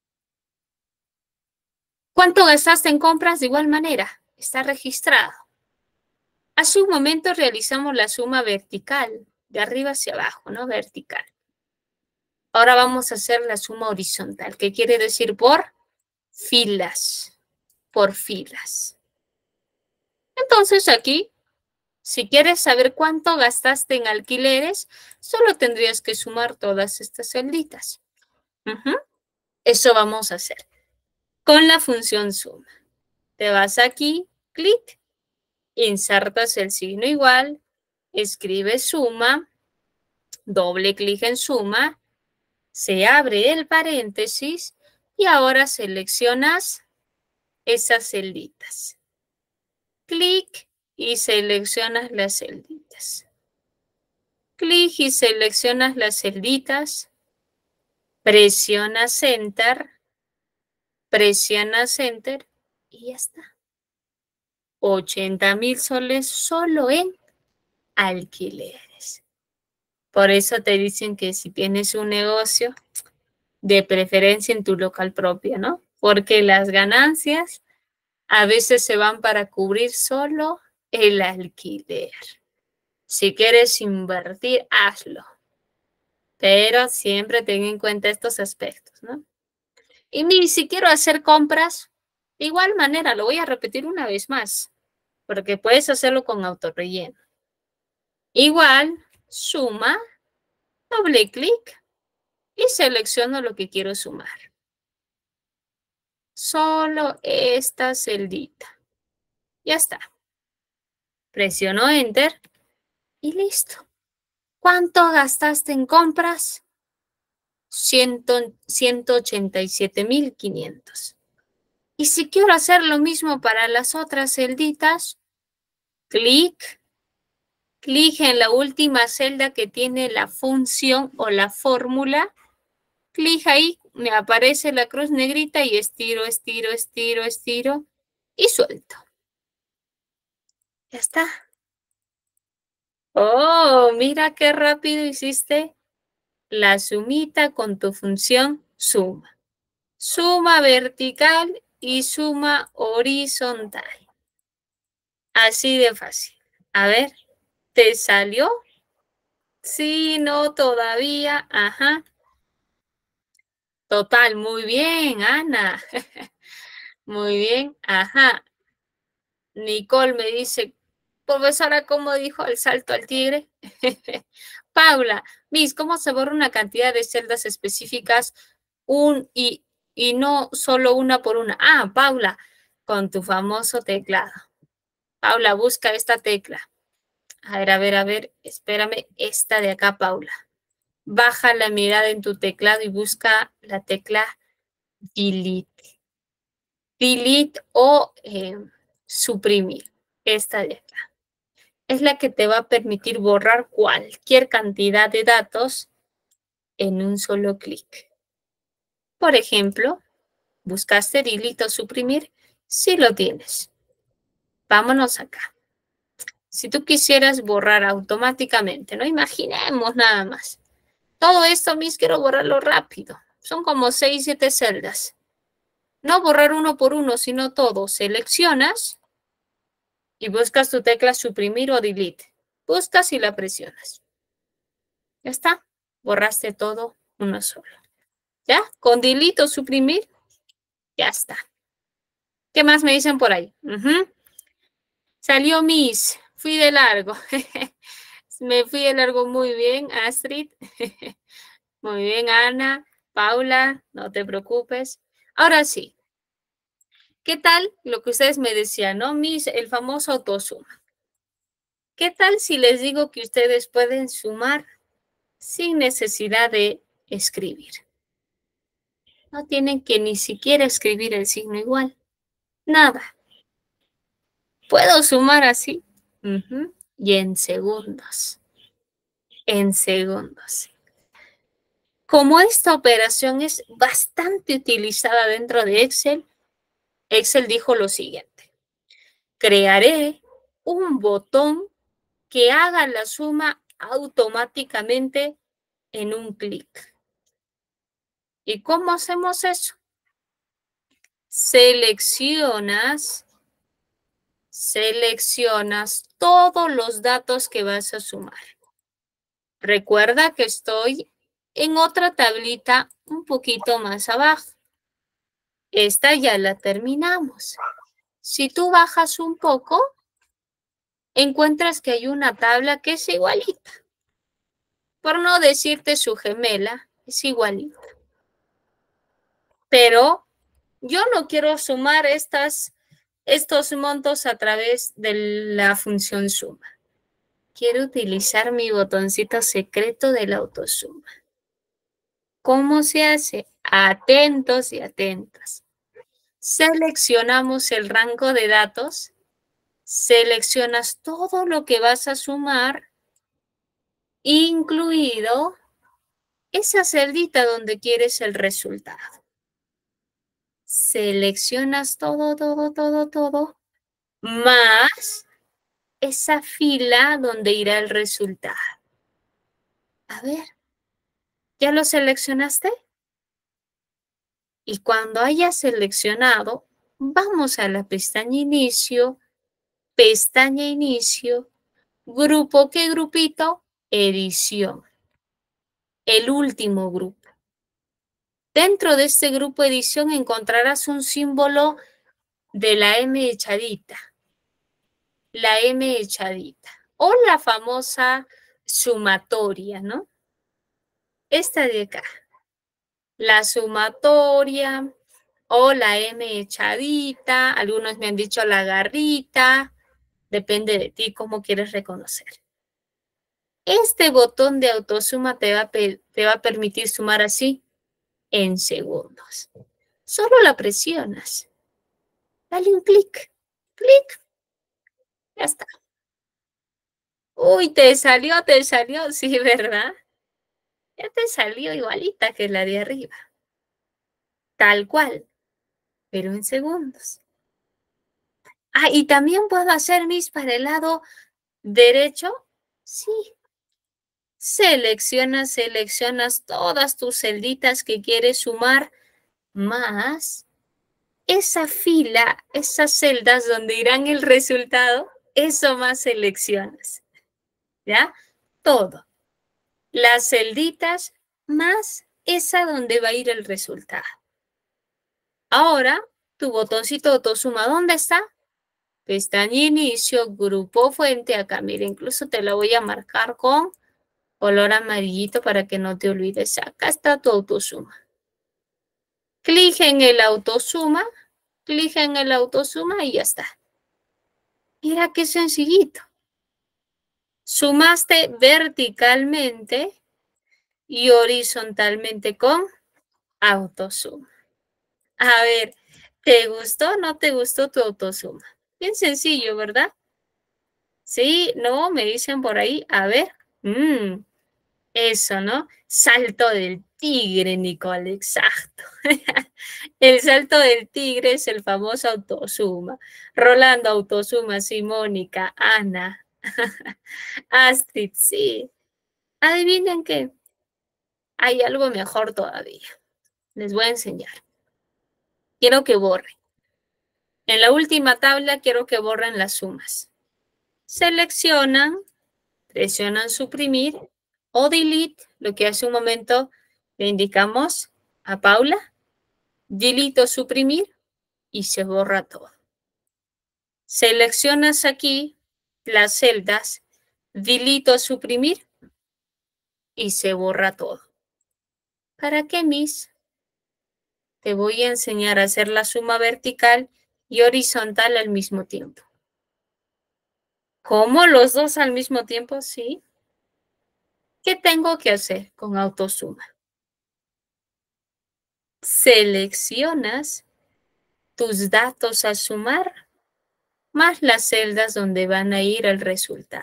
¿Cuánto gastaste en compras de igual manera? Está registrado. Hace un momento realizamos la suma vertical, de arriba hacia abajo, ¿no? Vertical. Ahora vamos a hacer la suma horizontal, que quiere decir por filas. Por filas. Entonces aquí, si quieres saber cuánto gastaste en alquileres, solo tendrías que sumar todas estas celditas. Eso vamos a hacer con la función suma. Te vas aquí, clic, insertas el signo igual, escribes suma, doble clic en suma, se abre el paréntesis y ahora seleccionas esas celditas. Clic y seleccionas las celditas. Clic y seleccionas las celditas. Presionas Enter y ya está. 80,000 soles solo en alquileres. Por eso te dicen que si tienes un negocio, de preferencia en tu local propio, ¿no? Porque las ganancias a veces se van para cubrir solo el alquiler. Si quieres invertir, hazlo. Pero siempre ten en cuenta estos aspectos, ¿no? Y si quiero hacer compras, de igual manera, lo voy a repetir una vez más, porque puedes hacerlo con autorrelleno. Igual, suma, doble clic y selecciono lo que quiero sumar. Solo esta celdita. Ya está. Presiono Enter y listo. ¿Cuánto gastaste en compras? 187,500. Y si quiero hacer lo mismo para las otras celditas, clic en la última celda que tiene la función o la fórmula, clic ahí, me aparece la cruz negrita y estiro y suelto. Ya está. Oh, mira qué rápido hiciste la sumita con tu función suma. Suma vertical y suma horizontal. Así de fácil. A ver, ¿te salió? Sí, no, todavía. Ajá. Total, muy bien, Ana. Muy bien, ajá. Nicole me dice, profesora, ¿cómo dijo el salto al tigre? Paula, Miss, ¿cómo se borra una cantidad de celdas específicas y no solo una por una? Ah, Paula, con tu famoso teclado. Paula, busca esta tecla. A ver, espérame, esta de acá, Paula. Baja la mirada en tu teclado y busca la tecla Delete. Delete o suprimir. Esta de acá. Es la que te va a permitir borrar cualquier cantidad de datos en un solo clic. Por ejemplo, ¿buscaste delete o suprimir? Sí lo tienes. Vámonos acá. Si tú quisieras borrar automáticamente, no imaginemos nada más. Todo esto, Miss, quiero borrarlo rápido. Son como 6, 7 celdas. No borrar uno por uno, sino todo. Seleccionas y buscas tu tecla suprimir o delete. Buscas y la presionas. Ya está. Borraste todo uno solo. ¿Ya? Con delete o suprimir, ya está. ¿Qué más me dicen por ahí? Salió Miss. Fui de largo. Me fui de largo muy bien, Astrid. Muy bien, Ana. Paula, no te preocupes. Ahora sí. ¿Qué tal lo que ustedes me decían, no, Miss? El famoso autosuma. ¿Qué tal si les digo que ustedes pueden sumar sin necesidad de escribir? No tienen que ni siquiera escribir el signo igual. Nada. ¿Puedo sumar así? Y en segundos. En segundos. Como esta operación es bastante utilizada dentro de Excel, Excel dijo lo siguiente. Crearé un botón que haga la suma automáticamente en un clic. ¿Y cómo hacemos eso? Seleccionas todos los datos que vas a sumar. Recuerda que estoy en otra tablita un poquito más abajo. Esta ya la terminamos. Si tú bajas un poco, encuentras que hay una tabla que es igualita. Por no decirte su gemela, es igualita. Pero yo no quiero sumar estos montos a través de la función suma. Quiero utilizar mi botoncito secreto de la autosuma. ¿Cómo se hace? Atentos y atentas. Seleccionamos el rango de datos, seleccionas todo lo que vas a sumar, incluido esa celdita donde quieres el resultado. Seleccionas todo, todo, todo, todo, más esa fila donde irá el resultado. A ver, ¿ya lo seleccionaste? Y cuando hayas seleccionado, vamos a la pestaña inicio, grupo, ¿qué grupito? Edición, el último grupo. Dentro de este grupo edición encontrarás un símbolo de la M echadita, o la famosa sumatoria, ¿no? Esta de acá, la sumatoria o la M echadita, algunos me han dicho la garrita, depende de ti cómo quieres reconocer. Este botón de autosuma te va a permitir sumar así en segundos. Solo la presionas. Dale un clic, ya está. Uy, te salió, sí, ¿verdad? Ya te salió igualita que la de arriba. Tal cual, pero en segundos. Ah, y también puedo hacer mis para el lado derecho. Sí. Seleccionas todas tus celditas que quieres sumar, más esa fila, esas celdas donde irán el resultado, eso más seleccionas. ¿Ya? Todo. Las celditas más esa donde va a ir el resultado. Ahora, tu botoncito de autosuma, ¿dónde está? Pestaña inicio, grupo fuente, acá, mira, incluso te la voy a marcar con color amarillito para que no te olvides. Acá está tu autosuma. Clic en el autosuma y ya está. Mira qué sencillito. Sumaste verticalmente y horizontalmente con autosuma. A ver, ¿te gustó o no te gustó tu autosuma? Bien sencillo, ¿verdad? Sí, no, me dicen por ahí. A ver, eso, ¿no? Salto del tigre, Nicole, exacto. El salto del tigre es el famoso autosuma. Rolando autosuma, sí, Mónica, Ana, Astrid, sí. ¿Adivinen qué? Hay algo mejor todavía. Les voy a enseñar. Quiero que borren. En la última tabla quiero que borren las sumas. Seleccionan, presionan suprimir o delete, lo que hace un momento le indicamos a Paula. Delete o suprimir y se borra todo. Seleccionas aquí las celdas, delete o suprimir y se borra todo. ¿Para qué, Miss? Te voy a enseñar a hacer la suma vertical y horizontal al mismo tiempo. ¿Cómo los dos al mismo tiempo? Sí. ¿Qué tengo que hacer con autosuma? Seleccionas tus datos a sumar más las celdas donde van a ir el resultado.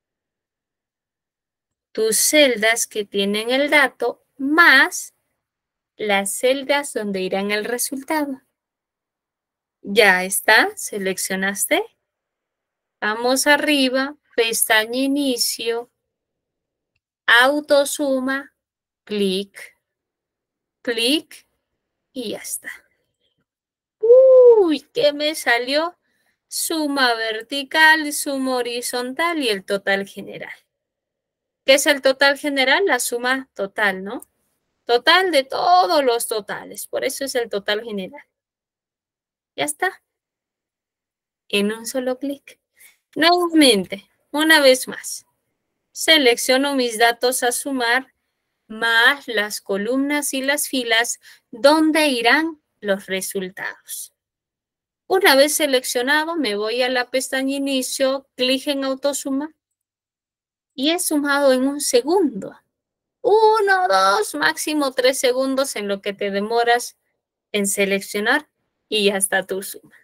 Tus celdas que tienen el dato más las celdas donde irán el resultado. Ya está, seleccionaste. Vamos arriba, pestaña inicio, autosuma, clic, clic y ya está. Uy, ¿qué me salió? Suma vertical, suma horizontal y el total general. ¿Qué es el total general? La suma total, ¿no? Total de todos los totales. Por eso es el total general. Ya está. En un solo clic. Nuevamente, una vez más, selecciono mis datos a sumar más las columnas y las filas donde irán los resultados. Una vez seleccionado, me voy a la pestaña Inicio, clic en Autosuma y he sumado en un segundo. 1, 2, máximo 3 segundos en lo que te demoras en seleccionar y ya está tu suma.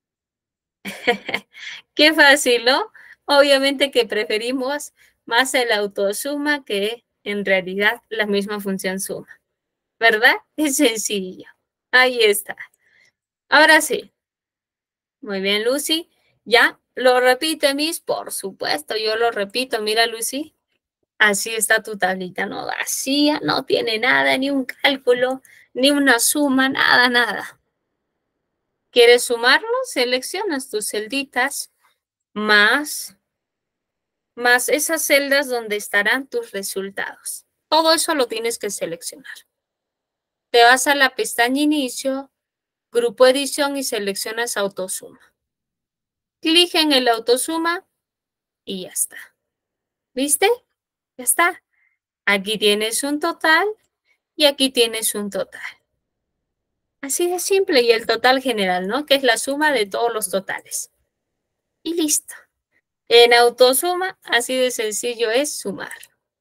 Qué fácil, ¿no? Obviamente que preferimos más el autosuma que en realidad la misma función suma, ¿verdad? Es sencillo. Ahí está. Ahora sí. Muy bien, Lucy. ¿Ya? ¿Lo repite, Miss? Por supuesto, yo lo repito. Mira, Lucy. Así está tu tablita, ¿no? Vacía, no tiene nada, ni un cálculo, ni una suma, nada, nada. ¿Quieres sumarlo? Seleccionas tus celditas más esas celdas donde estarán tus resultados. Todo eso lo tienes que seleccionar. Te vas a la pestaña Inicio, Grupo Edición y seleccionas Autosuma. Clic en el Autosuma y ya está. ¿Viste? Ya está. Aquí tienes un total y aquí tienes un total. Así de simple. Y el total general, ¿no? Que es la suma de todos los totales. Y listo. En Autosuma, así de sencillo es sumar.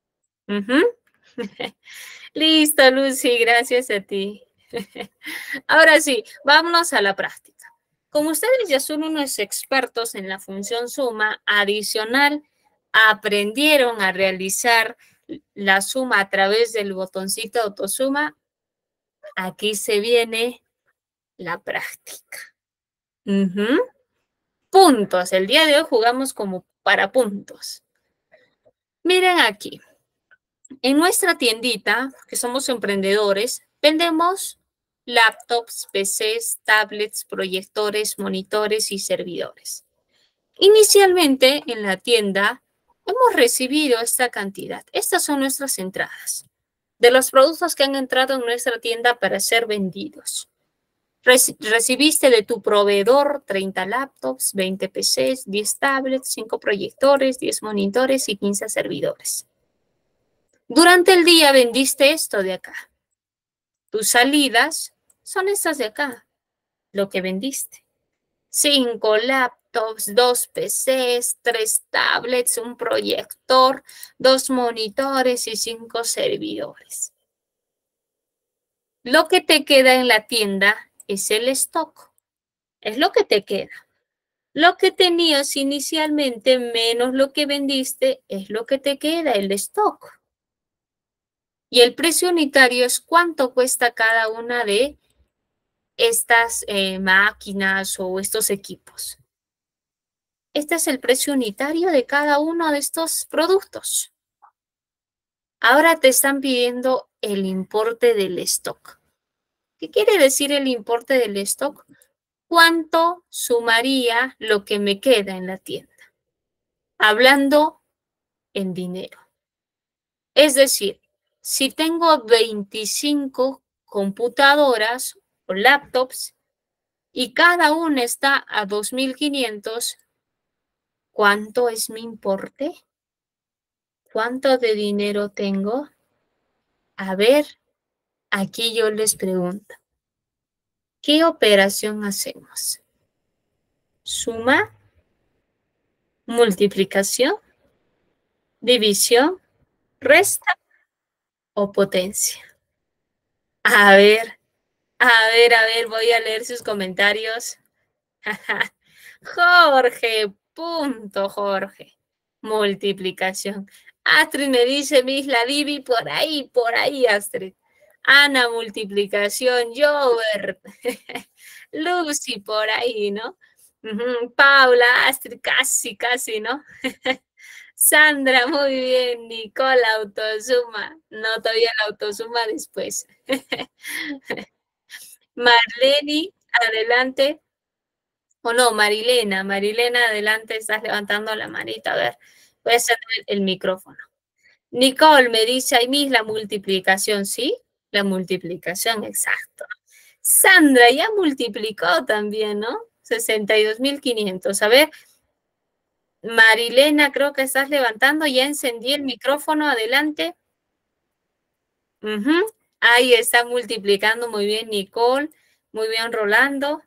Listo, Lucy. Gracias a ti. Ahora sí, vámonos a la práctica. Como ustedes ya son unos expertos en la función suma, adicional, aprendieron a realizar la suma a través del botoncito autosuma, aquí se viene la práctica. Puntos. El día de hoy jugamos como para puntos. Miren aquí. En nuestra tiendita, que somos emprendedores, vendemos laptops, PCs, tablets, proyectores, monitores y servidores. Inicialmente en la tienda hemos recibido esta cantidad. Estas son nuestras entradas de los productos que han entrado en nuestra tienda para ser vendidos. Recibiste de tu proveedor 30 laptops, 20 PCs, 10 tablets, 5 proyectores, 10 monitores y 15 servidores. Durante el día vendiste esto de acá. Tus salidas son estas de acá, lo que vendiste. 5 laptops, 2 PCs, 3 tablets, un proyector, 2 monitores y 5 servidores. Lo que te queda en la tienda es el stock. Es lo que te queda. Lo que tenías inicialmente menos lo que vendiste es lo que te queda, el stock. Y el precio unitario es cuánto cuesta cada una de estas máquinas o estos equipos. Este es el precio unitario de cada uno de estos productos. Ahora te están pidiendo el importe del stock. ¿Qué quiere decir el importe del stock? ¿Cuánto sumaría lo que me queda en la tienda? Hablando en dinero. Es decir, si tengo 25 computadoras o laptops y cada una está a 2.500, ¿cuánto es mi importe? ¿Cuánto de dinero tengo? A ver, aquí yo les pregunto, ¿qué operación hacemos? ¿Suma? ¿Multiplicación? ¿División? ¿Resta o potencia? A ver, voy a leer sus comentarios. Jorge, punto, Jorge. Multiplicación. Astrid me dice, Miss la Divi, por ahí, Astrid. Ana, multiplicación. Jover. Lucy, por ahí, ¿no? Paula, Astrid, casi, ¿no? Sandra, muy bien. Nicole, autosuma. No, todavía la autosuma después. Marlene, adelante. O no, Marilena, adelante, estás levantando la manita. A ver, voy a hacer el micrófono. Nicole me dice, ahí mis la multiplicación, ¿sí? La multiplicación, exacto. Sandra ya multiplicó también, ¿no? 62.500. A ver, Marilena, creo que estás levantando. Ya encendí el micrófono. Adelante. Ujú. Ahí está multiplicando muy bien Nicole. Muy bien Rolando.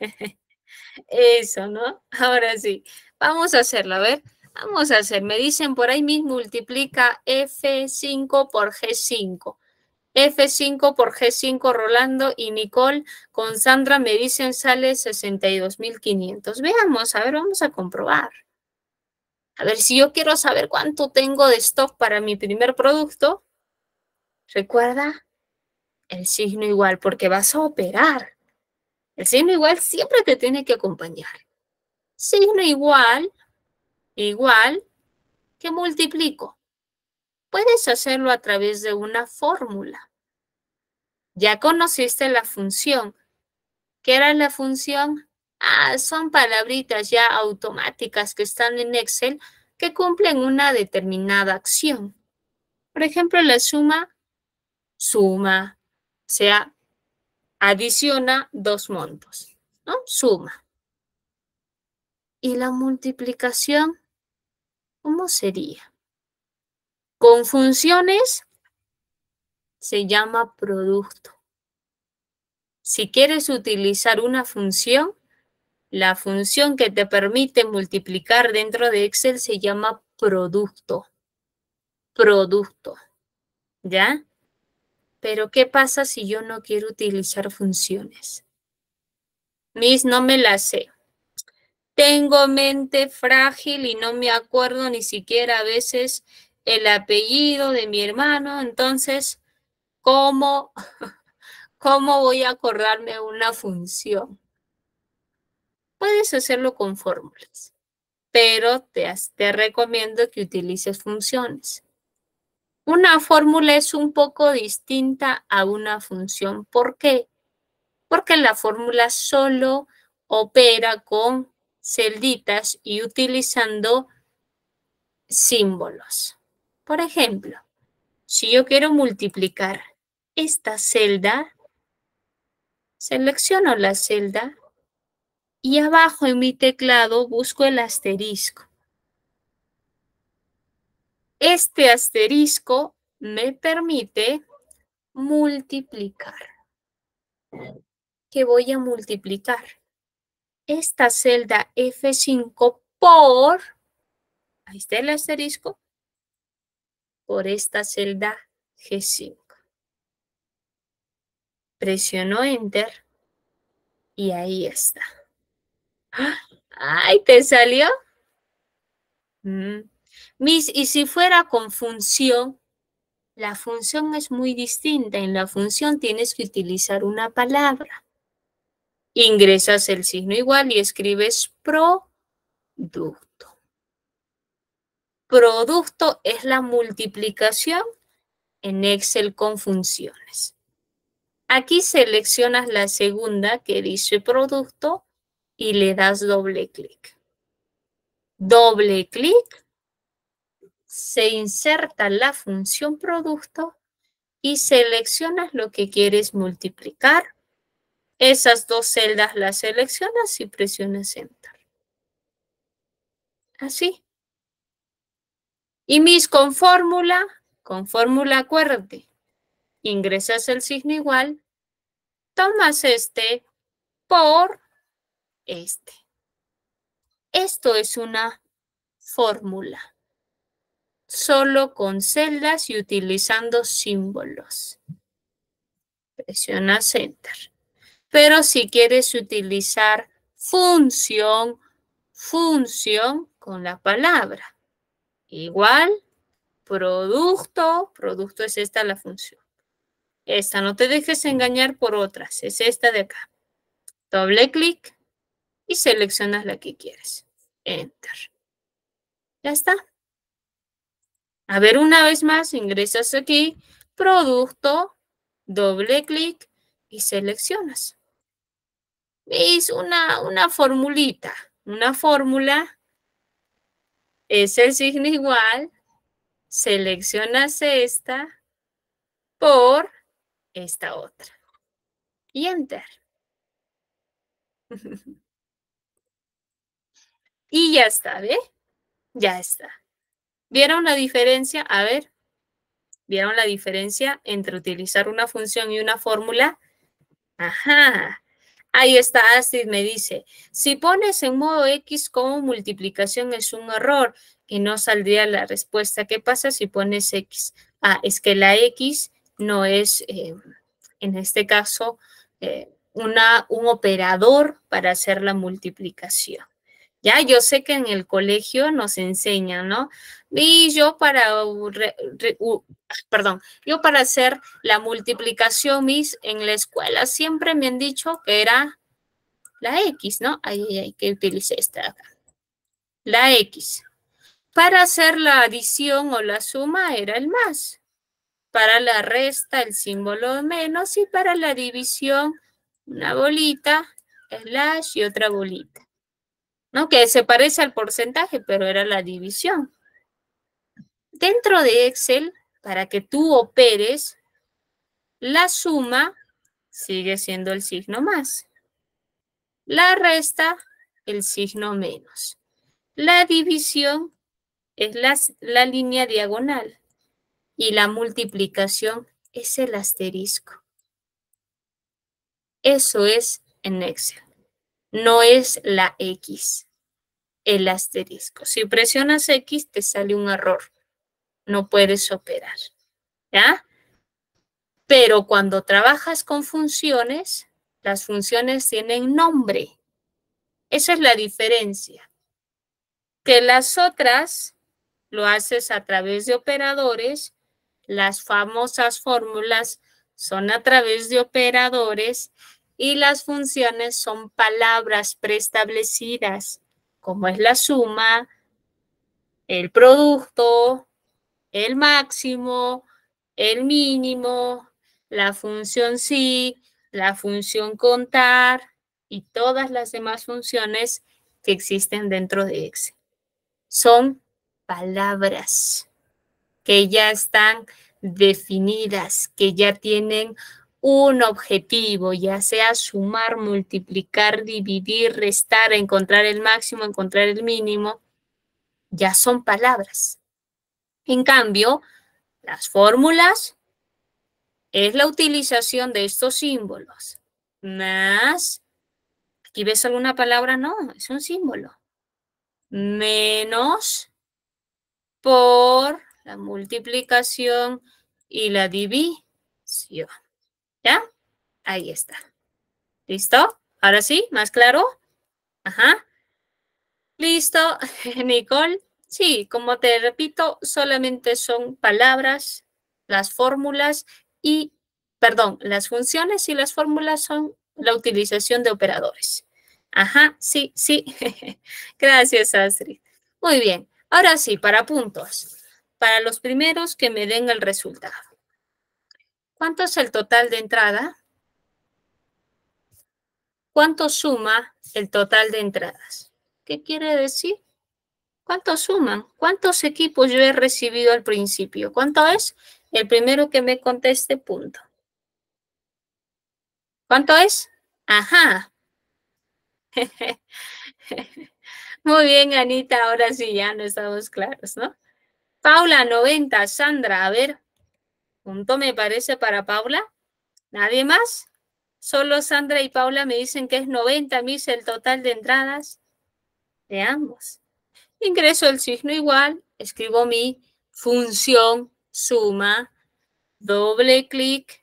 Eso, ¿no? Ahora sí. Vamos a hacerlo. A ver. Vamos a hacer. Me dicen por ahí mismo multiplica F5 por G5. F5 por G5 Rolando y Nicole con Sandra me dicen sale 62.500. Veamos, a ver, vamos a comprobar. A ver, si yo quiero saber cuánto tengo de stock para mi primer producto, recuerda el signo igual, porque vas a operar. El signo igual siempre te tiene que acompañar. Signo igual, igual, que multiplico. Puedes hacerlo a través de una fórmula. Ya conociste la función. ¿Qué era la función? Ah, son palabritas ya automáticas que están en Excel que cumplen una determinada acción. Por ejemplo, la suma, suma, o sea, adiciona dos montos, ¿no? Suma. ¿Y la multiplicación? ¿Cómo sería? Con funciones se llama producto. Si quieres utilizar una función, la función que te permite multiplicar dentro de Excel se llama producto. Producto, ¿ya? Pero ¿qué pasa si yo no quiero utilizar funciones? Miss, no me las sé. Tengo mente frágil y no me acuerdo ni siquiera a veces el apellido de mi hermano. Entonces, ¿cómo, cómo voy a acordarme una función? Puedes hacerlo con fórmulas, pero te recomiendo que utilices funciones. Una fórmula es un poco distinta a una función. ¿Por qué? Porque la fórmula solo opera con celditas y utilizando símbolos. Por ejemplo, si yo quiero multiplicar esta celda, selecciono la celda y abajo en mi teclado busco el asterisco. Este asterisco me permite multiplicar. ¿Qué voy a multiplicar? Esta celda F5 por, ahí está el asterisco, por esta celda G5. Presiono Enter y ahí está. ¡Ay, te salió! Miss, y si fuera con función, la función es muy distinta. En la función tienes que utilizar una palabra. Ingresas el signo igual y escribes producto. Producto es la multiplicación en Excel con funciones. Aquí seleccionas la segunda que dice producto y le das doble clic. Doble clic, se inserta la función producto y seleccionas lo que quieres multiplicar. Esas dos celdas las seleccionas y presionas Enter. Así. Y mis con fórmula acuérdate, ingresas el signo igual, tomas este por este. Esto es una fórmula, solo con celdas y utilizando símbolos. Presionas Enter. Pero si quieres utilizar función con la palabra, igual, producto es esta la función. Esta, no te dejes engañar por otras, es esta de acá. Doble clic y seleccionas la que quieres. Enter. Ya está. A ver, una vez más, ingresas aquí, producto, doble clic y seleccionas. ¿Veis? Una formulita. Una fórmula es el signo igual. Seleccionas esta por esta otra. Y enter. Y ya está, ¿ve? Ya está. ¿Vieron la diferencia? A ver, ¿vieron la diferencia entre utilizar una función y una fórmula? Ajá. Ahí está, Astrid me dice, si pones en modo X como multiplicación es un error y no saldría la respuesta. ¿Qué pasa si pones X? Ah, es que la X no es, en este caso, un operador para hacer la multiplicación. Ya, yo sé que en el colegio nos enseñan, ¿no? Y yo perdón, yo para hacer la multiplicación, en la escuela siempre me han dicho que era la X, ¿no? Ahí que utilicé esta de acá. La X. Para hacer la adición o la suma era el más. Para la resta, el símbolo menos. Y para la división, una bolita, slash y otra bolita. ¿No? Que se parece al porcentaje, pero era la división. Dentro de Excel, para que tú operes, la suma sigue siendo el signo más. La resta, el signo menos. La división es la línea diagonal y la multiplicación es el asterisco. Eso es en Excel. No es la X, el asterisco. Si presionas X, te sale un error. No puedes operar. ¿Ya? Pero cuando trabajas con funciones, las funciones tienen nombre. Esa es la diferencia. Que las otras lo haces a través de operadores, las famosas fórmulas son a través de operadores y las funciones son palabras preestablecidas, como es la suma, el producto, el máximo, el mínimo, la función sí, la función contar y todas las demás funciones que existen dentro de Excel. Son palabras que ya están definidas, que ya tienen un objetivo, ya sea sumar, multiplicar, dividir, restar, encontrar el máximo, encontrar el mínimo, ya son palabras. En cambio, las fórmulas es la utilización de estos símbolos, más, ¿aquí ves alguna palabra? No, es un símbolo, menos por la multiplicación y la división. ¿Ya? Ahí está. ¿Listo? ¿Ahora sí? ¿Más claro? Ajá. ¿Listo, Nicole? Sí, como te repito, solamente son palabras, las fórmulas y, perdón, las funciones y las fórmulas son la utilización de operadores. Ajá, sí, sí. Gracias, Astrid. Muy bien. Ahora sí, para puntos. Para los primeros que me den el resultado. ¿Cuánto es el total de entrada? ¿Cuánto suma el total de entradas? ¿Qué quiere decir? ¿Cuánto suman? ¿Cuántos equipos yo he recibido al principio? ¿Cuánto es? El primero que me conteste, punto. ¿Cuánto es? Ajá. Muy bien, Anita, ahora sí ya no estamos claros, ¿no? Paula, 90. Sandra, a ver, punto me parece para Paula. ¿Nadie más? Solo Sandra y Paula me dicen que es 90, mis el total de entradas. Veamos. Ingreso el signo igual, escribo mi función suma, doble clic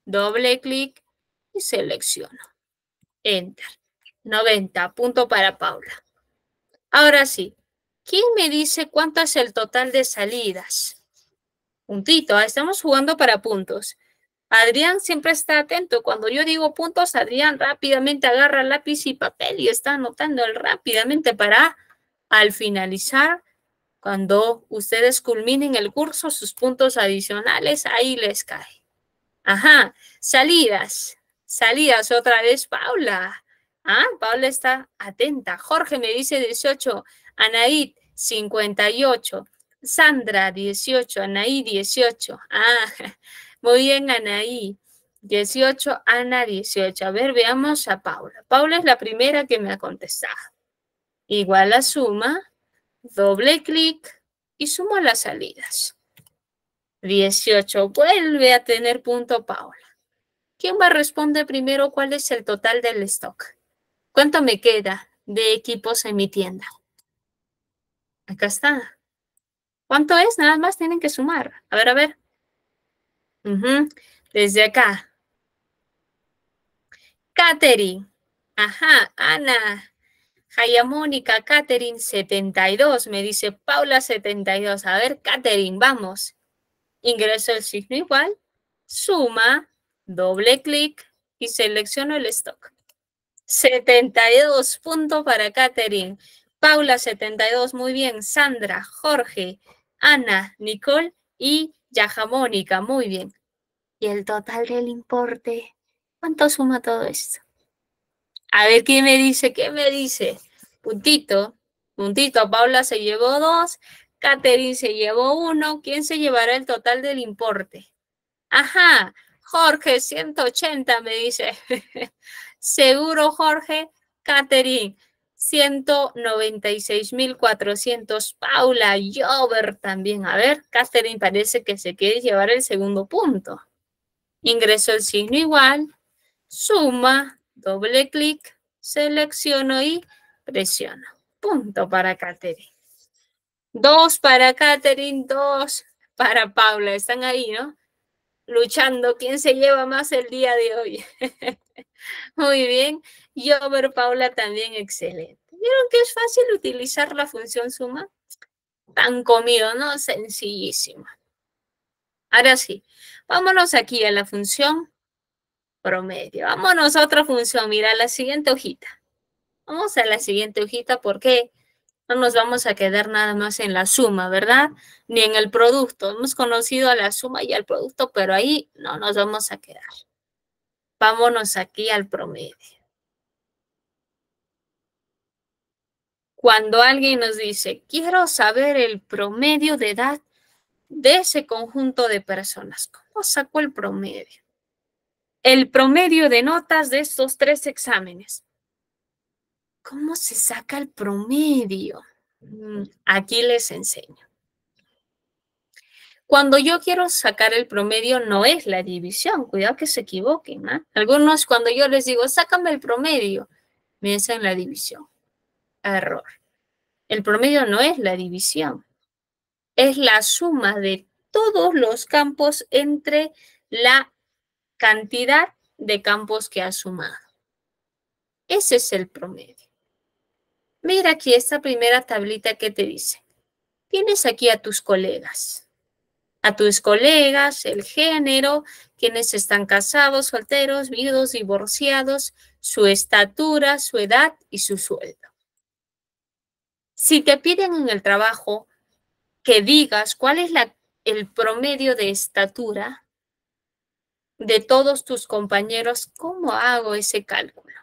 y selecciono. Enter. 90, punto para Paula. Ahora sí, ¿quién me dice cuánto es el total de salidas? Puntito, estamos jugando para puntos. Adrián siempre está atento. Cuando yo digo puntos, Adrián rápidamente agarra lápiz y papel y está anotando rápidamente para al finalizar, cuando ustedes culminen el curso, sus puntos adicionales, ahí les cae. Ajá, salidas. Salidas otra vez, Paula. Ah, Paula está atenta. Jorge me dice 18. Anaí, 58. Sandra, 18. Anaí, 18. Ah, muy bien, Anaí. 18, Ana, 18. A ver, veamos a Paula. Paula es la primera que me ha contestado. Igual la suma doble clic y sumo las salidas. 18, vuelve a tener punto Paula. ¿Quién va a responder primero cuál es el total del stock? ¿Cuánto me queda de equipos en mi tienda? Acá está. ¿Cuánto es? Nada más tienen que sumar. A ver, a ver. Desde acá. Katherine. Ajá, Ana. Jaya Mónica, Katherine, 72. Me dice Paula, 72. A ver, Katherine, vamos. Ingreso el signo igual. Suma. Doble clic y selecciono el stock. 72 puntos para Katherine. Paula, 72. Muy bien. Sandra, Jorge, Ana, Nicole y Yaja Mónica. Muy bien. ¿Y el total del importe? ¿Cuánto suma todo esto? A ver, ¿qué me dice? ¿Qué me dice? Puntito, puntito. Paula se llevó 2, Katherine se llevó 1. ¿Quién se llevará el total del importe? Ajá, Jorge, 180 me dice. Seguro, Jorge. Katherine, 196.400. Paula, Jover también. A ver, Katherine parece que se quiere llevar el segundo punto. Ingreso el signo igual, suma, doble clic, selecciono y presiono. Punto para Katherine. 2 para Katherine, 2 para Paula. Están ahí, ¿no? Luchando. ¿Quién se lleva más el día de hoy? Muy bien. Jover, Paula también excelente. ¿Vieron que es fácil utilizar la función suma? Tan comido, ¿no? Sencillísimo. Ahora sí, vámonos aquí a la función promedio. Vámonos a otra función. Mira, la siguiente hojita. Vamos a la siguiente hojita porque no nos vamos a quedar nada más en la suma, ¿verdad? Ni en el producto. Hemos conocido a la suma y al producto, pero ahí no nos vamos a quedar. Vámonos aquí al promedio. Cuando alguien nos dice, quiero saber el promedio de edad de ese conjunto de personas, ¿cómo sacó el promedio? El promedio de notas de estos 3 exámenes. ¿Cómo se saca el promedio? Aquí les enseño. Cuando yo quiero sacar el promedio no es la división, cuidado que se equivoquen, ¿no? Algunos cuando yo les digo, sácame el promedio, me hacen la división. Error. El promedio no es la división, es la suma de todos los campos entre la cantidad de campos que has sumado. Ese es el promedio. Mira aquí esta primera tablita que te dice. Tienes aquí a tus colegas. A tus colegas, el género, quienes están casados, solteros, viudos, divorciados, su estatura, su edad y su sueldo. Si te piden en el trabajo que digas cuál es el promedio de estatura de todos tus compañeros, ¿cómo hago ese cálculo?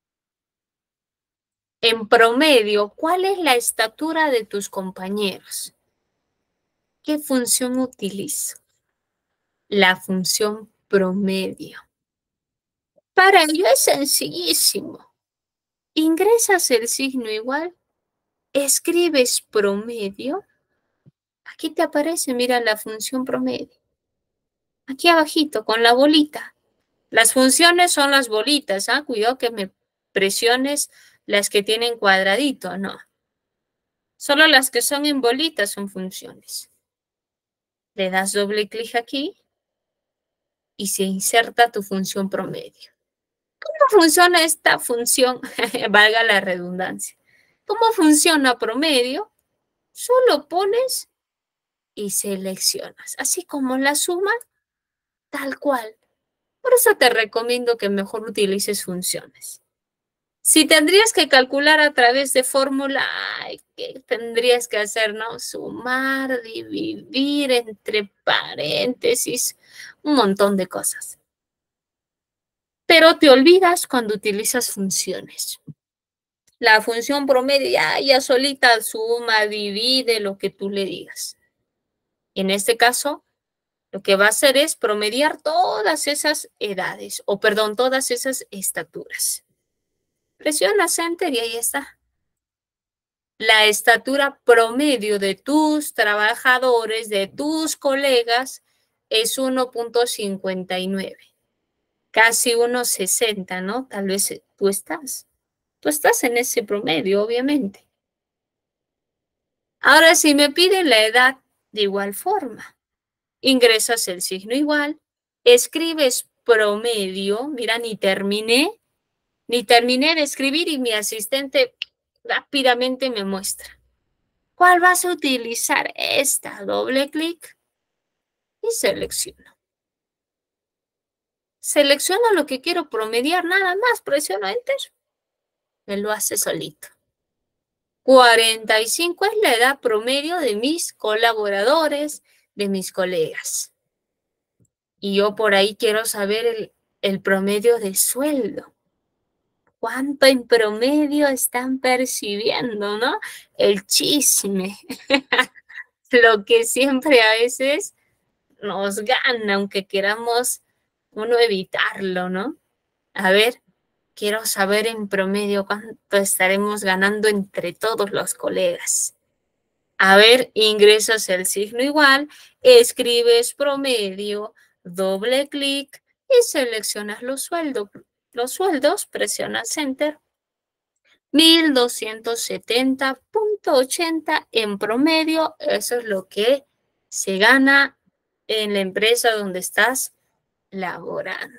En promedio, ¿cuál es la estatura de tus compañeros? ¿Qué función utilizo? La función promedio. Para ello es sencillísimo. Ingresas el signo igual, escribes promedio. Aquí te aparece, mira, la función promedio. Aquí abajito, con la bolita. Las funciones son las bolitas, ¿ah? Cuidado que me presiones las que tienen cuadradito, no. Solo las que son en bolitas son funciones. Le das doble clic aquí y se inserta tu función promedio. ¿Cómo funciona esta función? Valga la redundancia. ¿Cómo funciona promedio? Solo pones y seleccionas, así como la suma, tal cual. Por eso te recomiendo que mejor utilices funciones. Si tendrías que calcular a través de fórmula, ¿qué tendrías que hacer? ¿No? Sumar, dividir, entre paréntesis, un montón de cosas. Pero te olvidas cuando utilizas funciones. La función promedio ya solita suma, divide, lo que tú le digas. Y en este caso, lo que va a hacer es promediar todas esas edades, o perdón, todas esas estaturas. Presiona Enter y ahí está. la estatura promedio de tus trabajadores, de tus colegas, es 1.59. Casi 1.60, ¿no? Tal vez tú estás en ese promedio, obviamente. Ahora, si me piden la edad, de igual forma, ingresas el signo igual, escribes promedio, mira, ni terminé de escribir y mi asistente rápidamente me muestra. ¿Cuál vas a utilizar? Esta, doble clic y selecciono. Selecciono lo que quiero promediar, nada más, presiono Enter. Me lo hace solito. 45 es la edad promedio de mis colaboradores, de mis colegas. Y yo por ahí quiero saber el promedio de sueldo. ¿Cuánto en promedio están percibiendo, no? El chisme. Lo que siempre a veces nos gana, aunque queramos uno evitarlo, ¿no? A ver, quiero saber en promedio cuánto estaremos ganando entre todos los colegas. A ver, ingresas el signo igual, escribes promedio, doble clic y seleccionas los sueldos. Los sueldos, presionas Enter. 1.270.80 en promedio, eso es lo que se gana en la empresa donde estás laborando.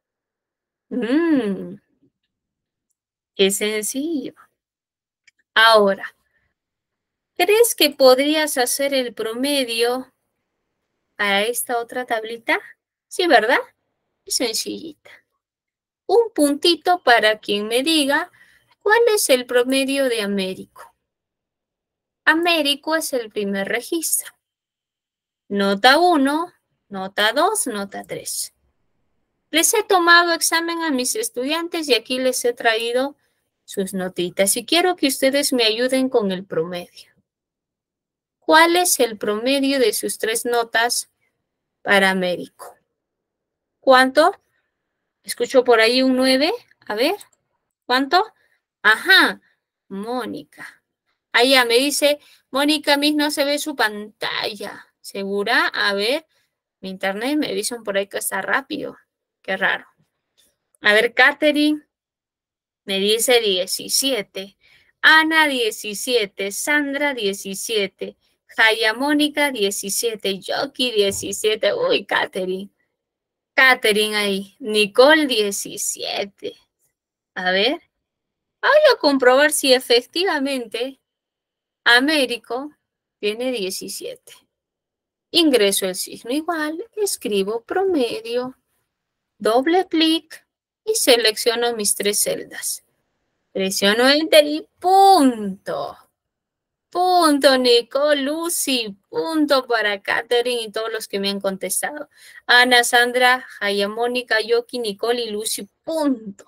Qué sencillo. Ahora, ¿crees que podrías hacer el promedio a esta otra tablita? Sí, ¿verdad? Es sencillita. Un puntito para quien me diga cuál es el promedio de Américo. Américo es el primer registro. Nota 1, nota 2, nota 3. Les he tomado examen a mis estudiantes y aquí les he traído sus notitas y quiero que ustedes me ayuden con el promedio. ¿Cuál es el promedio de sus 3 notas para Américo? ¿Cuánto? Escucho por ahí un 9. A ver, ¿cuánto? Ajá, Mónica. Allá me dice, Mónica, Miss, no se ve su pantalla. ¿Segura? A ver, mi internet me dicen por ahí que está rápido. Qué raro. A ver, Katherine me dice 17. Ana 17. Sandra 17. Jaya Mónica 17. Yoki 17. Uy, Katherine. Katherine ahí. Nicole 17. A ver. Voy a comprobar si efectivamente Américo tiene 17. Ingreso el signo igual, escribo promedio, doble clic y selecciono mis 3 celdas. Presiono Enter y punto. Punto, Nicole, Lucy, punto para Katherine y todos los que me han contestado. Ana, Sandra, Jaya, Mónica, Yoki, Nicole y Lucy, punto.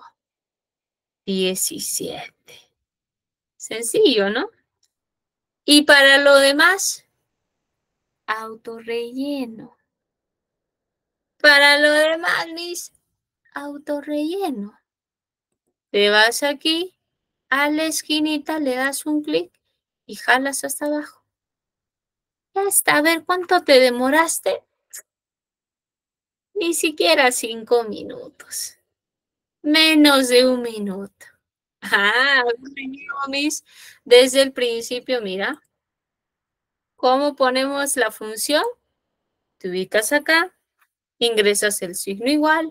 17. Sencillo, ¿no? Y para lo demás, autorrelleno. Para lo demás, mis autorrelleno. Te vas aquí a la esquinita, le das un clic y jalas hasta abajo. Ya está, a ver cuánto te demoraste. Ni siquiera 5 minutos. Menos de 1 minuto. Ah, mis, desde el principio, mira. ¿Cómo ponemos la función? Te ubicas acá, ingresas el signo igual,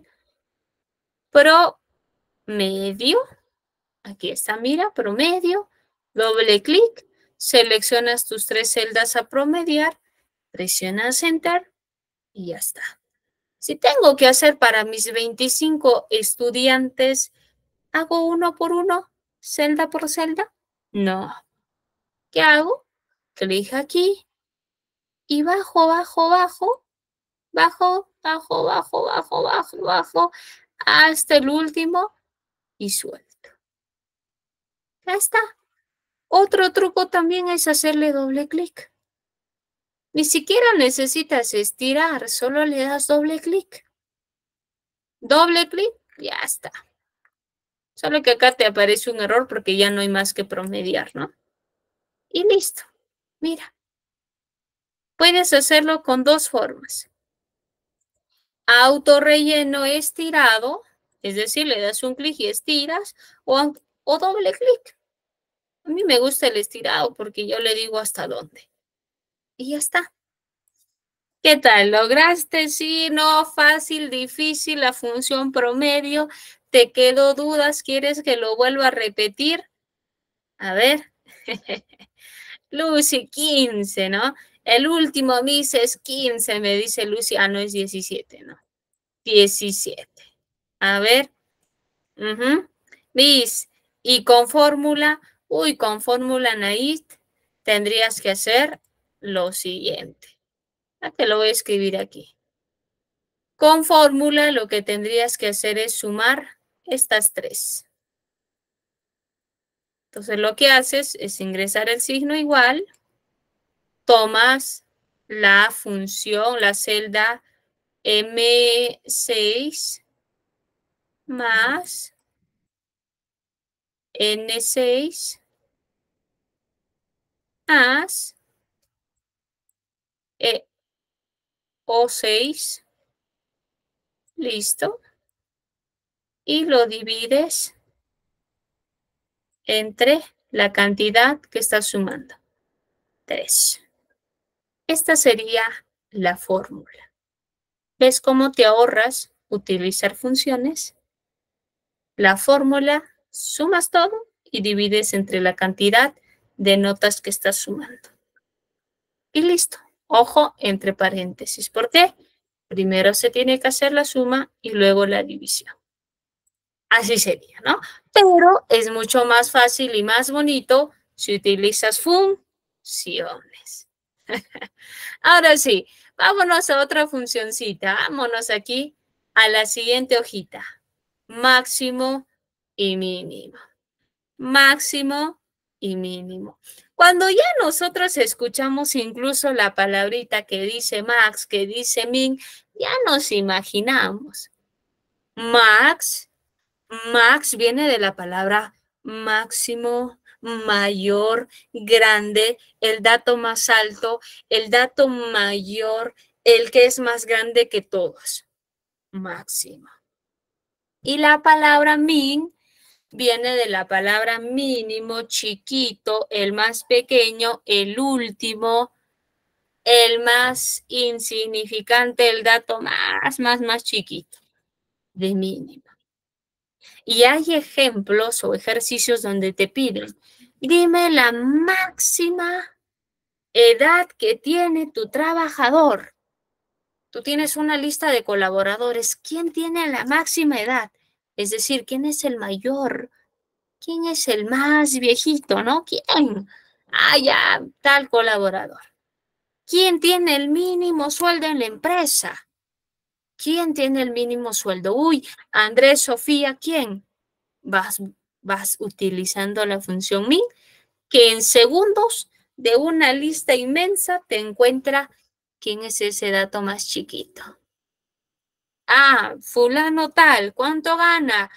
promedio. Aquí está, mira, promedio, doble clic, seleccionas tus 3 celdas a promediar, presionas Enter y ya está. Si tengo que hacer para mis 25 estudiantes, ¿hago uno por uno, celda por celda? No. ¿Qué hago? Clic aquí y bajo, bajo, bajo, bajo, bajo, bajo, bajo, bajo, bajo, hasta el último y suelto. Ya está. Otro truco también es hacerle doble clic. Ni siquiera necesitas estirar, solo le das doble clic. Doble clic, ya está. Solo que acá te aparece un error porque ya no hay más que promediar, ¿no? y listo. Mira, puedes hacerlo con dos formas. Autorrelleno estirado, es decir, le das un clic y estiras, o doble clic. A mí me gusta el estirado porque yo le digo hasta dónde. Y ya está. ¿Qué tal? ¿Lograste? Sí, no, fácil, difícil, la función promedio. ¿Te quedó dudas? ¿Quieres que lo vuelva a repetir? A ver. Lucy, 15, ¿no? El último Miss es 15, me dice Lucy. Ah, no, es 17, ¿no? 17. A ver. Miss, y con fórmula, con fórmula Nait, tendrías que hacer lo siguiente. Te lo voy a escribir aquí. Con fórmula lo que tendrías que hacer es sumar estas tres. Entonces lo que haces es ingresar el signo igual, tomas la función, la celda M6 más N6 más O6, listo, y lo divides entre la cantidad que estás sumando, 3. Esta sería la fórmula. ¿Ves cómo te ahorras utilizar funciones? La fórmula, sumas todo y divides entre la cantidad de notas que estás sumando. Y listo. Ojo, entre paréntesis. ¿Por qué? Primero se tiene que hacer la suma y luego la división. Así sería, ¿no? Pero es mucho más fácil y más bonito si utilizas funciones. Ahora sí, vámonos a otra funcioncita. Vámonos aquí a la siguiente hojita. Máximo y mínimo. Máximo y mínimo. Cuando ya nosotros escuchamos incluso la palabrita que dice max, que dice min, ya nos imaginamos. Max viene de la palabra máximo, mayor, grande, el dato más alto, el dato mayor, el que es más grande que todos. Máximo. Y la palabra min viene de la palabra mínimo, chiquito, el más pequeño, el último, el más insignificante, el dato más chiquito, de mínimo. Y hay ejemplos o ejercicios donde te piden, dime la máxima edad que tiene tu trabajador. Tú tienes una lista de colaboradores. ¿Quién tiene la máxima edad? Es decir, ¿quién es el mayor? ¿Quién es el más viejito, no? ¿Quién? Ah, ya, tal colaborador. ¿Quién tiene el mínimo sueldo en la empresa? ¿Quién tiene el mínimo sueldo? Uy, Andrés, Sofía, ¿quién? Vas utilizando la función min, que en segundos de una lista inmensa te encuentra quién es ese dato más chiquito. Ah, fulano tal, ¿cuánto gana?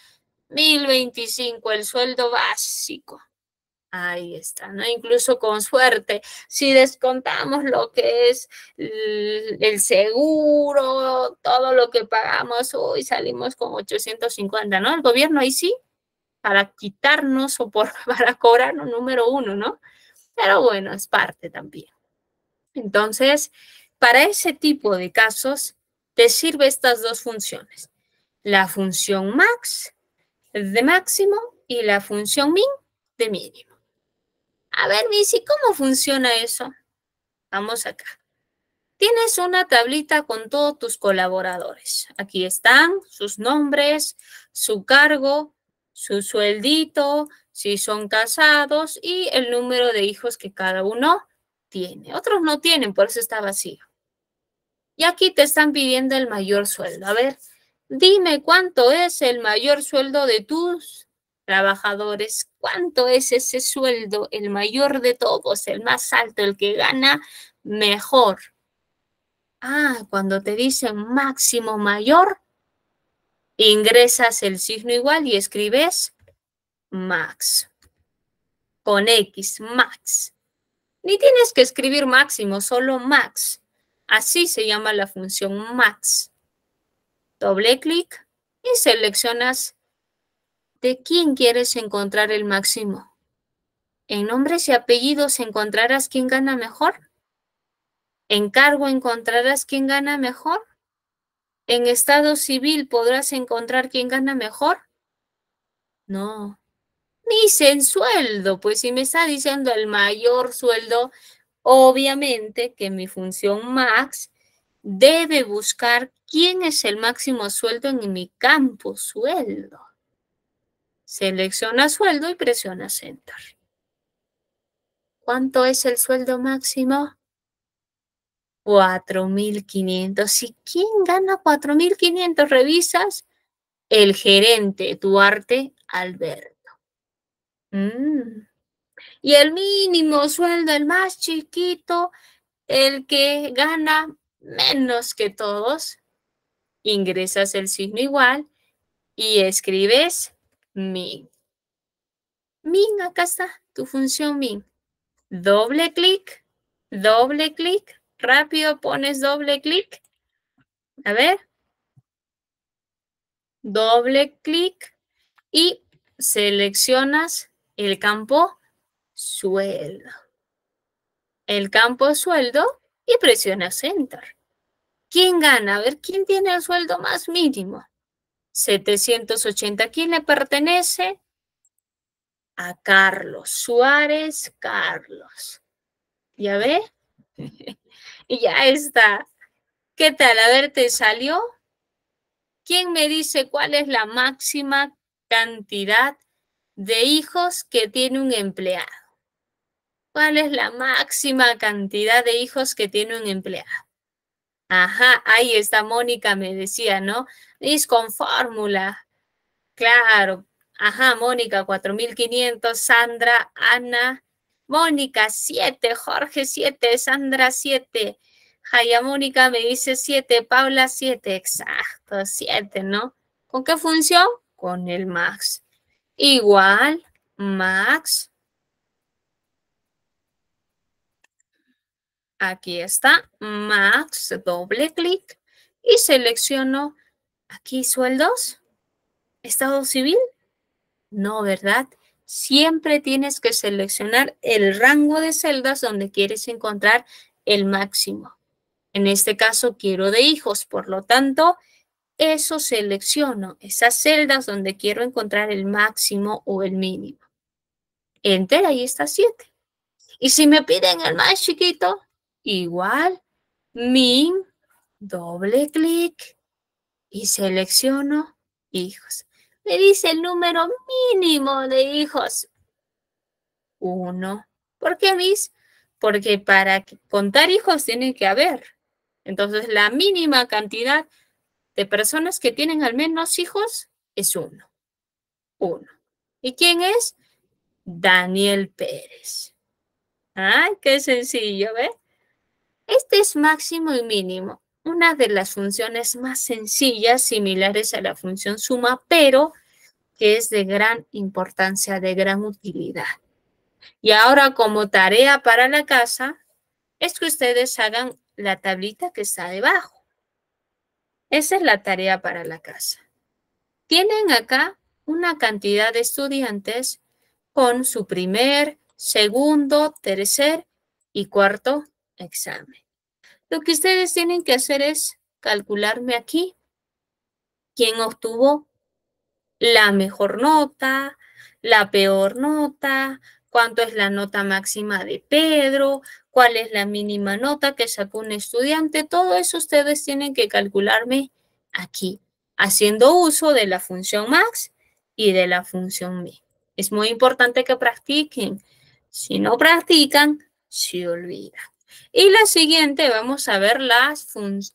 1025, el sueldo básico. Ahí está, ¿no? Incluso con suerte, si descontamos lo que es el seguro, todo lo que pagamos, hoy salimos con 850, ¿no? El gobierno ahí sí, para quitarnos o para cobrarnos número uno, ¿no? Pero bueno, es parte también. Entonces, para ese tipo de casos, te sirve estas dos funciones. La función max de máximo y la función min de mínimo. A ver, Missy, ¿cómo funciona eso? Vamos acá. Tienes una tablita con todos tus colaboradores. Aquí están sus nombres, su cargo, su sueldito, si son casados y el número de hijos que cada uno tiene. Otros no tienen, por eso está vacío. Y aquí te están pidiendo el mayor sueldo. A ver, dime cuánto es el mayor sueldo de tus trabajadores. ¿Cuánto es ese sueldo, el mayor de todos, el más alto, el que gana mejor? Ah, cuando te dicen máximo mayor, ingresas el signo igual y escribes max, con X, max. Ni tienes que escribir máximo, solo max. Así se llama la función max. Doble clic y seleccionas de quién quieres encontrar el máximo. En nombres y apellidos encontrarás quién gana mejor. En cargo encontrarás quién gana mejor. En estado civil podrás encontrar quién gana mejor. No. Dice en sueldo, pues si me está diciendo el mayor sueldo, obviamente que mi función max debe buscar quién es el máximo sueldo en mi campo sueldo. Selecciona sueldo y presiona Enter. ¿Cuánto es el sueldo máximo? 4.500. ¿Y quién gana 4.500? ¿Revisas? El gerente Duarte Alberto. Y el mínimo sueldo, el más chiquito, el que gana menos que todos, ingresas el signo igual y escribes min. Min, acá está tu función min. Doble clic, rápido pones doble clic. A ver. Doble clic y seleccionas el campo sueldo. El campo sueldo y presionas Enter. ¿Quién gana? A ver, ¿quién tiene el sueldo más mínimo? 780. ¿Quién le pertenece? A Carlos Suárez Carlos. ¿Ya ve? Y ya está. ¿Qué tal? A ver, ¿te salió? ¿Quién me dice cuál es la máxima cantidad de hijos que tiene un empleado? ¿Cuál es la máxima cantidad de hijos que tiene un empleado? Ajá, ahí está, Mónica me decía, ¿no? Es con fórmula. Claro. Ajá, Mónica, 4.500, Sandra, Ana, Mónica, 7, Jorge, 7, Sandra, 7. Jaya Mónica me dice 7, Paula, 7, exacto, 7, ¿no? ¿Con qué función? Con el max. Igual, max. Aquí está, max, doble clic y selecciono aquí sueldos, estado civil. No, ¿verdad? Siempre tienes que seleccionar el rango de celdas donde quieres encontrar el máximo. En este caso quiero de hijos, por lo tanto, eso selecciono, esas celdas donde quiero encontrar el máximo o el mínimo. Enter, ahí está 7. Y si me piden el más chiquito, igual, min, doble clic y selecciono hijos. Me dice el número mínimo de hijos. 1. ¿Por qué, Miss? Porque para contar hijos tiene que haber. Entonces, la mínima cantidad de personas que tienen al menos hijos es 1. 1. ¿Y quién es? Daniel Pérez. ¡Ay, qué sencillo! ¿Ve? Este es máximo y mínimo. Una de las funciones más sencillas, similares a la función suma, pero que es de gran importancia, de gran utilidad. Y ahora, como tarea para la casa, es que ustedes hagan la tablita que está debajo. Esa es la tarea para la casa. Tienen acá una cantidad de estudiantes con su primer, segundo, tercer y cuarto examen. Lo que ustedes tienen que hacer es calcularme aquí quién obtuvo la mejor nota, la peor nota, cuánto es la nota máxima de Pedro, cuál es la mínima nota que sacó un estudiante. Todo eso ustedes tienen que calcularme aquí, haciendo uso de la función max y de la función min. Es muy importante que practiquen. Si no practican, se olvidan. Y la siguiente, vamos a ver las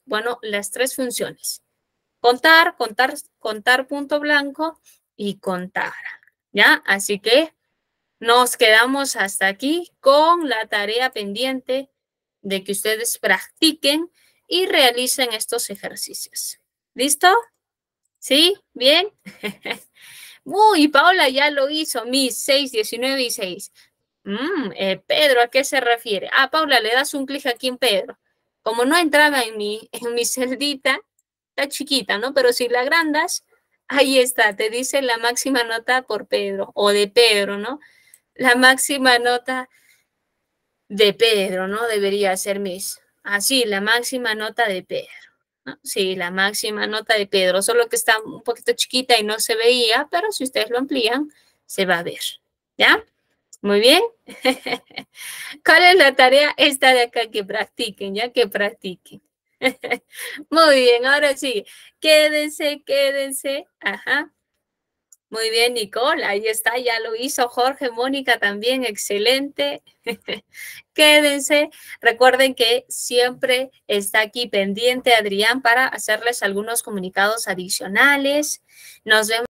3 funciones. Contar, punto blanco y contar, ¿ya? Así que nos quedamos hasta aquí con la tarea pendiente de que ustedes practiquen y realicen estos ejercicios. ¿Listo? ¿Sí? ¿Bien? Uy, Paola ya lo hizo, mis 6, 19 y 6. Pedro, ¿a qué se refiere? Ah, Paula, le das un clic aquí en Pedro. Como no entraba en mi celdita, está chiquita, ¿no? Pero si la agrandas, ahí está, te dice la máxima nota por Pedro, o de Pedro, ¿no? La máxima nota de Pedro, ¿no? Debería ser Miss. Así, la máxima nota de Pedro, ¿no? Sí, la máxima nota de Pedro, solo que está un poquito chiquita y no se veía, pero si ustedes lo amplían, se va a ver, ¿ya? Muy bien. ¿Cuál es la tarea? Esta de acá, que practiquen, ya que practiquen. Muy bien, ahora sí, quédense, quédense. Ajá. Muy bien, Nicole, ahí está, ya lo hizo Jorge, Mónica también, excelente. Quédense, recuerden que siempre está aquí pendiente Adrián para hacerles algunos comunicados adicionales. Nos vemos.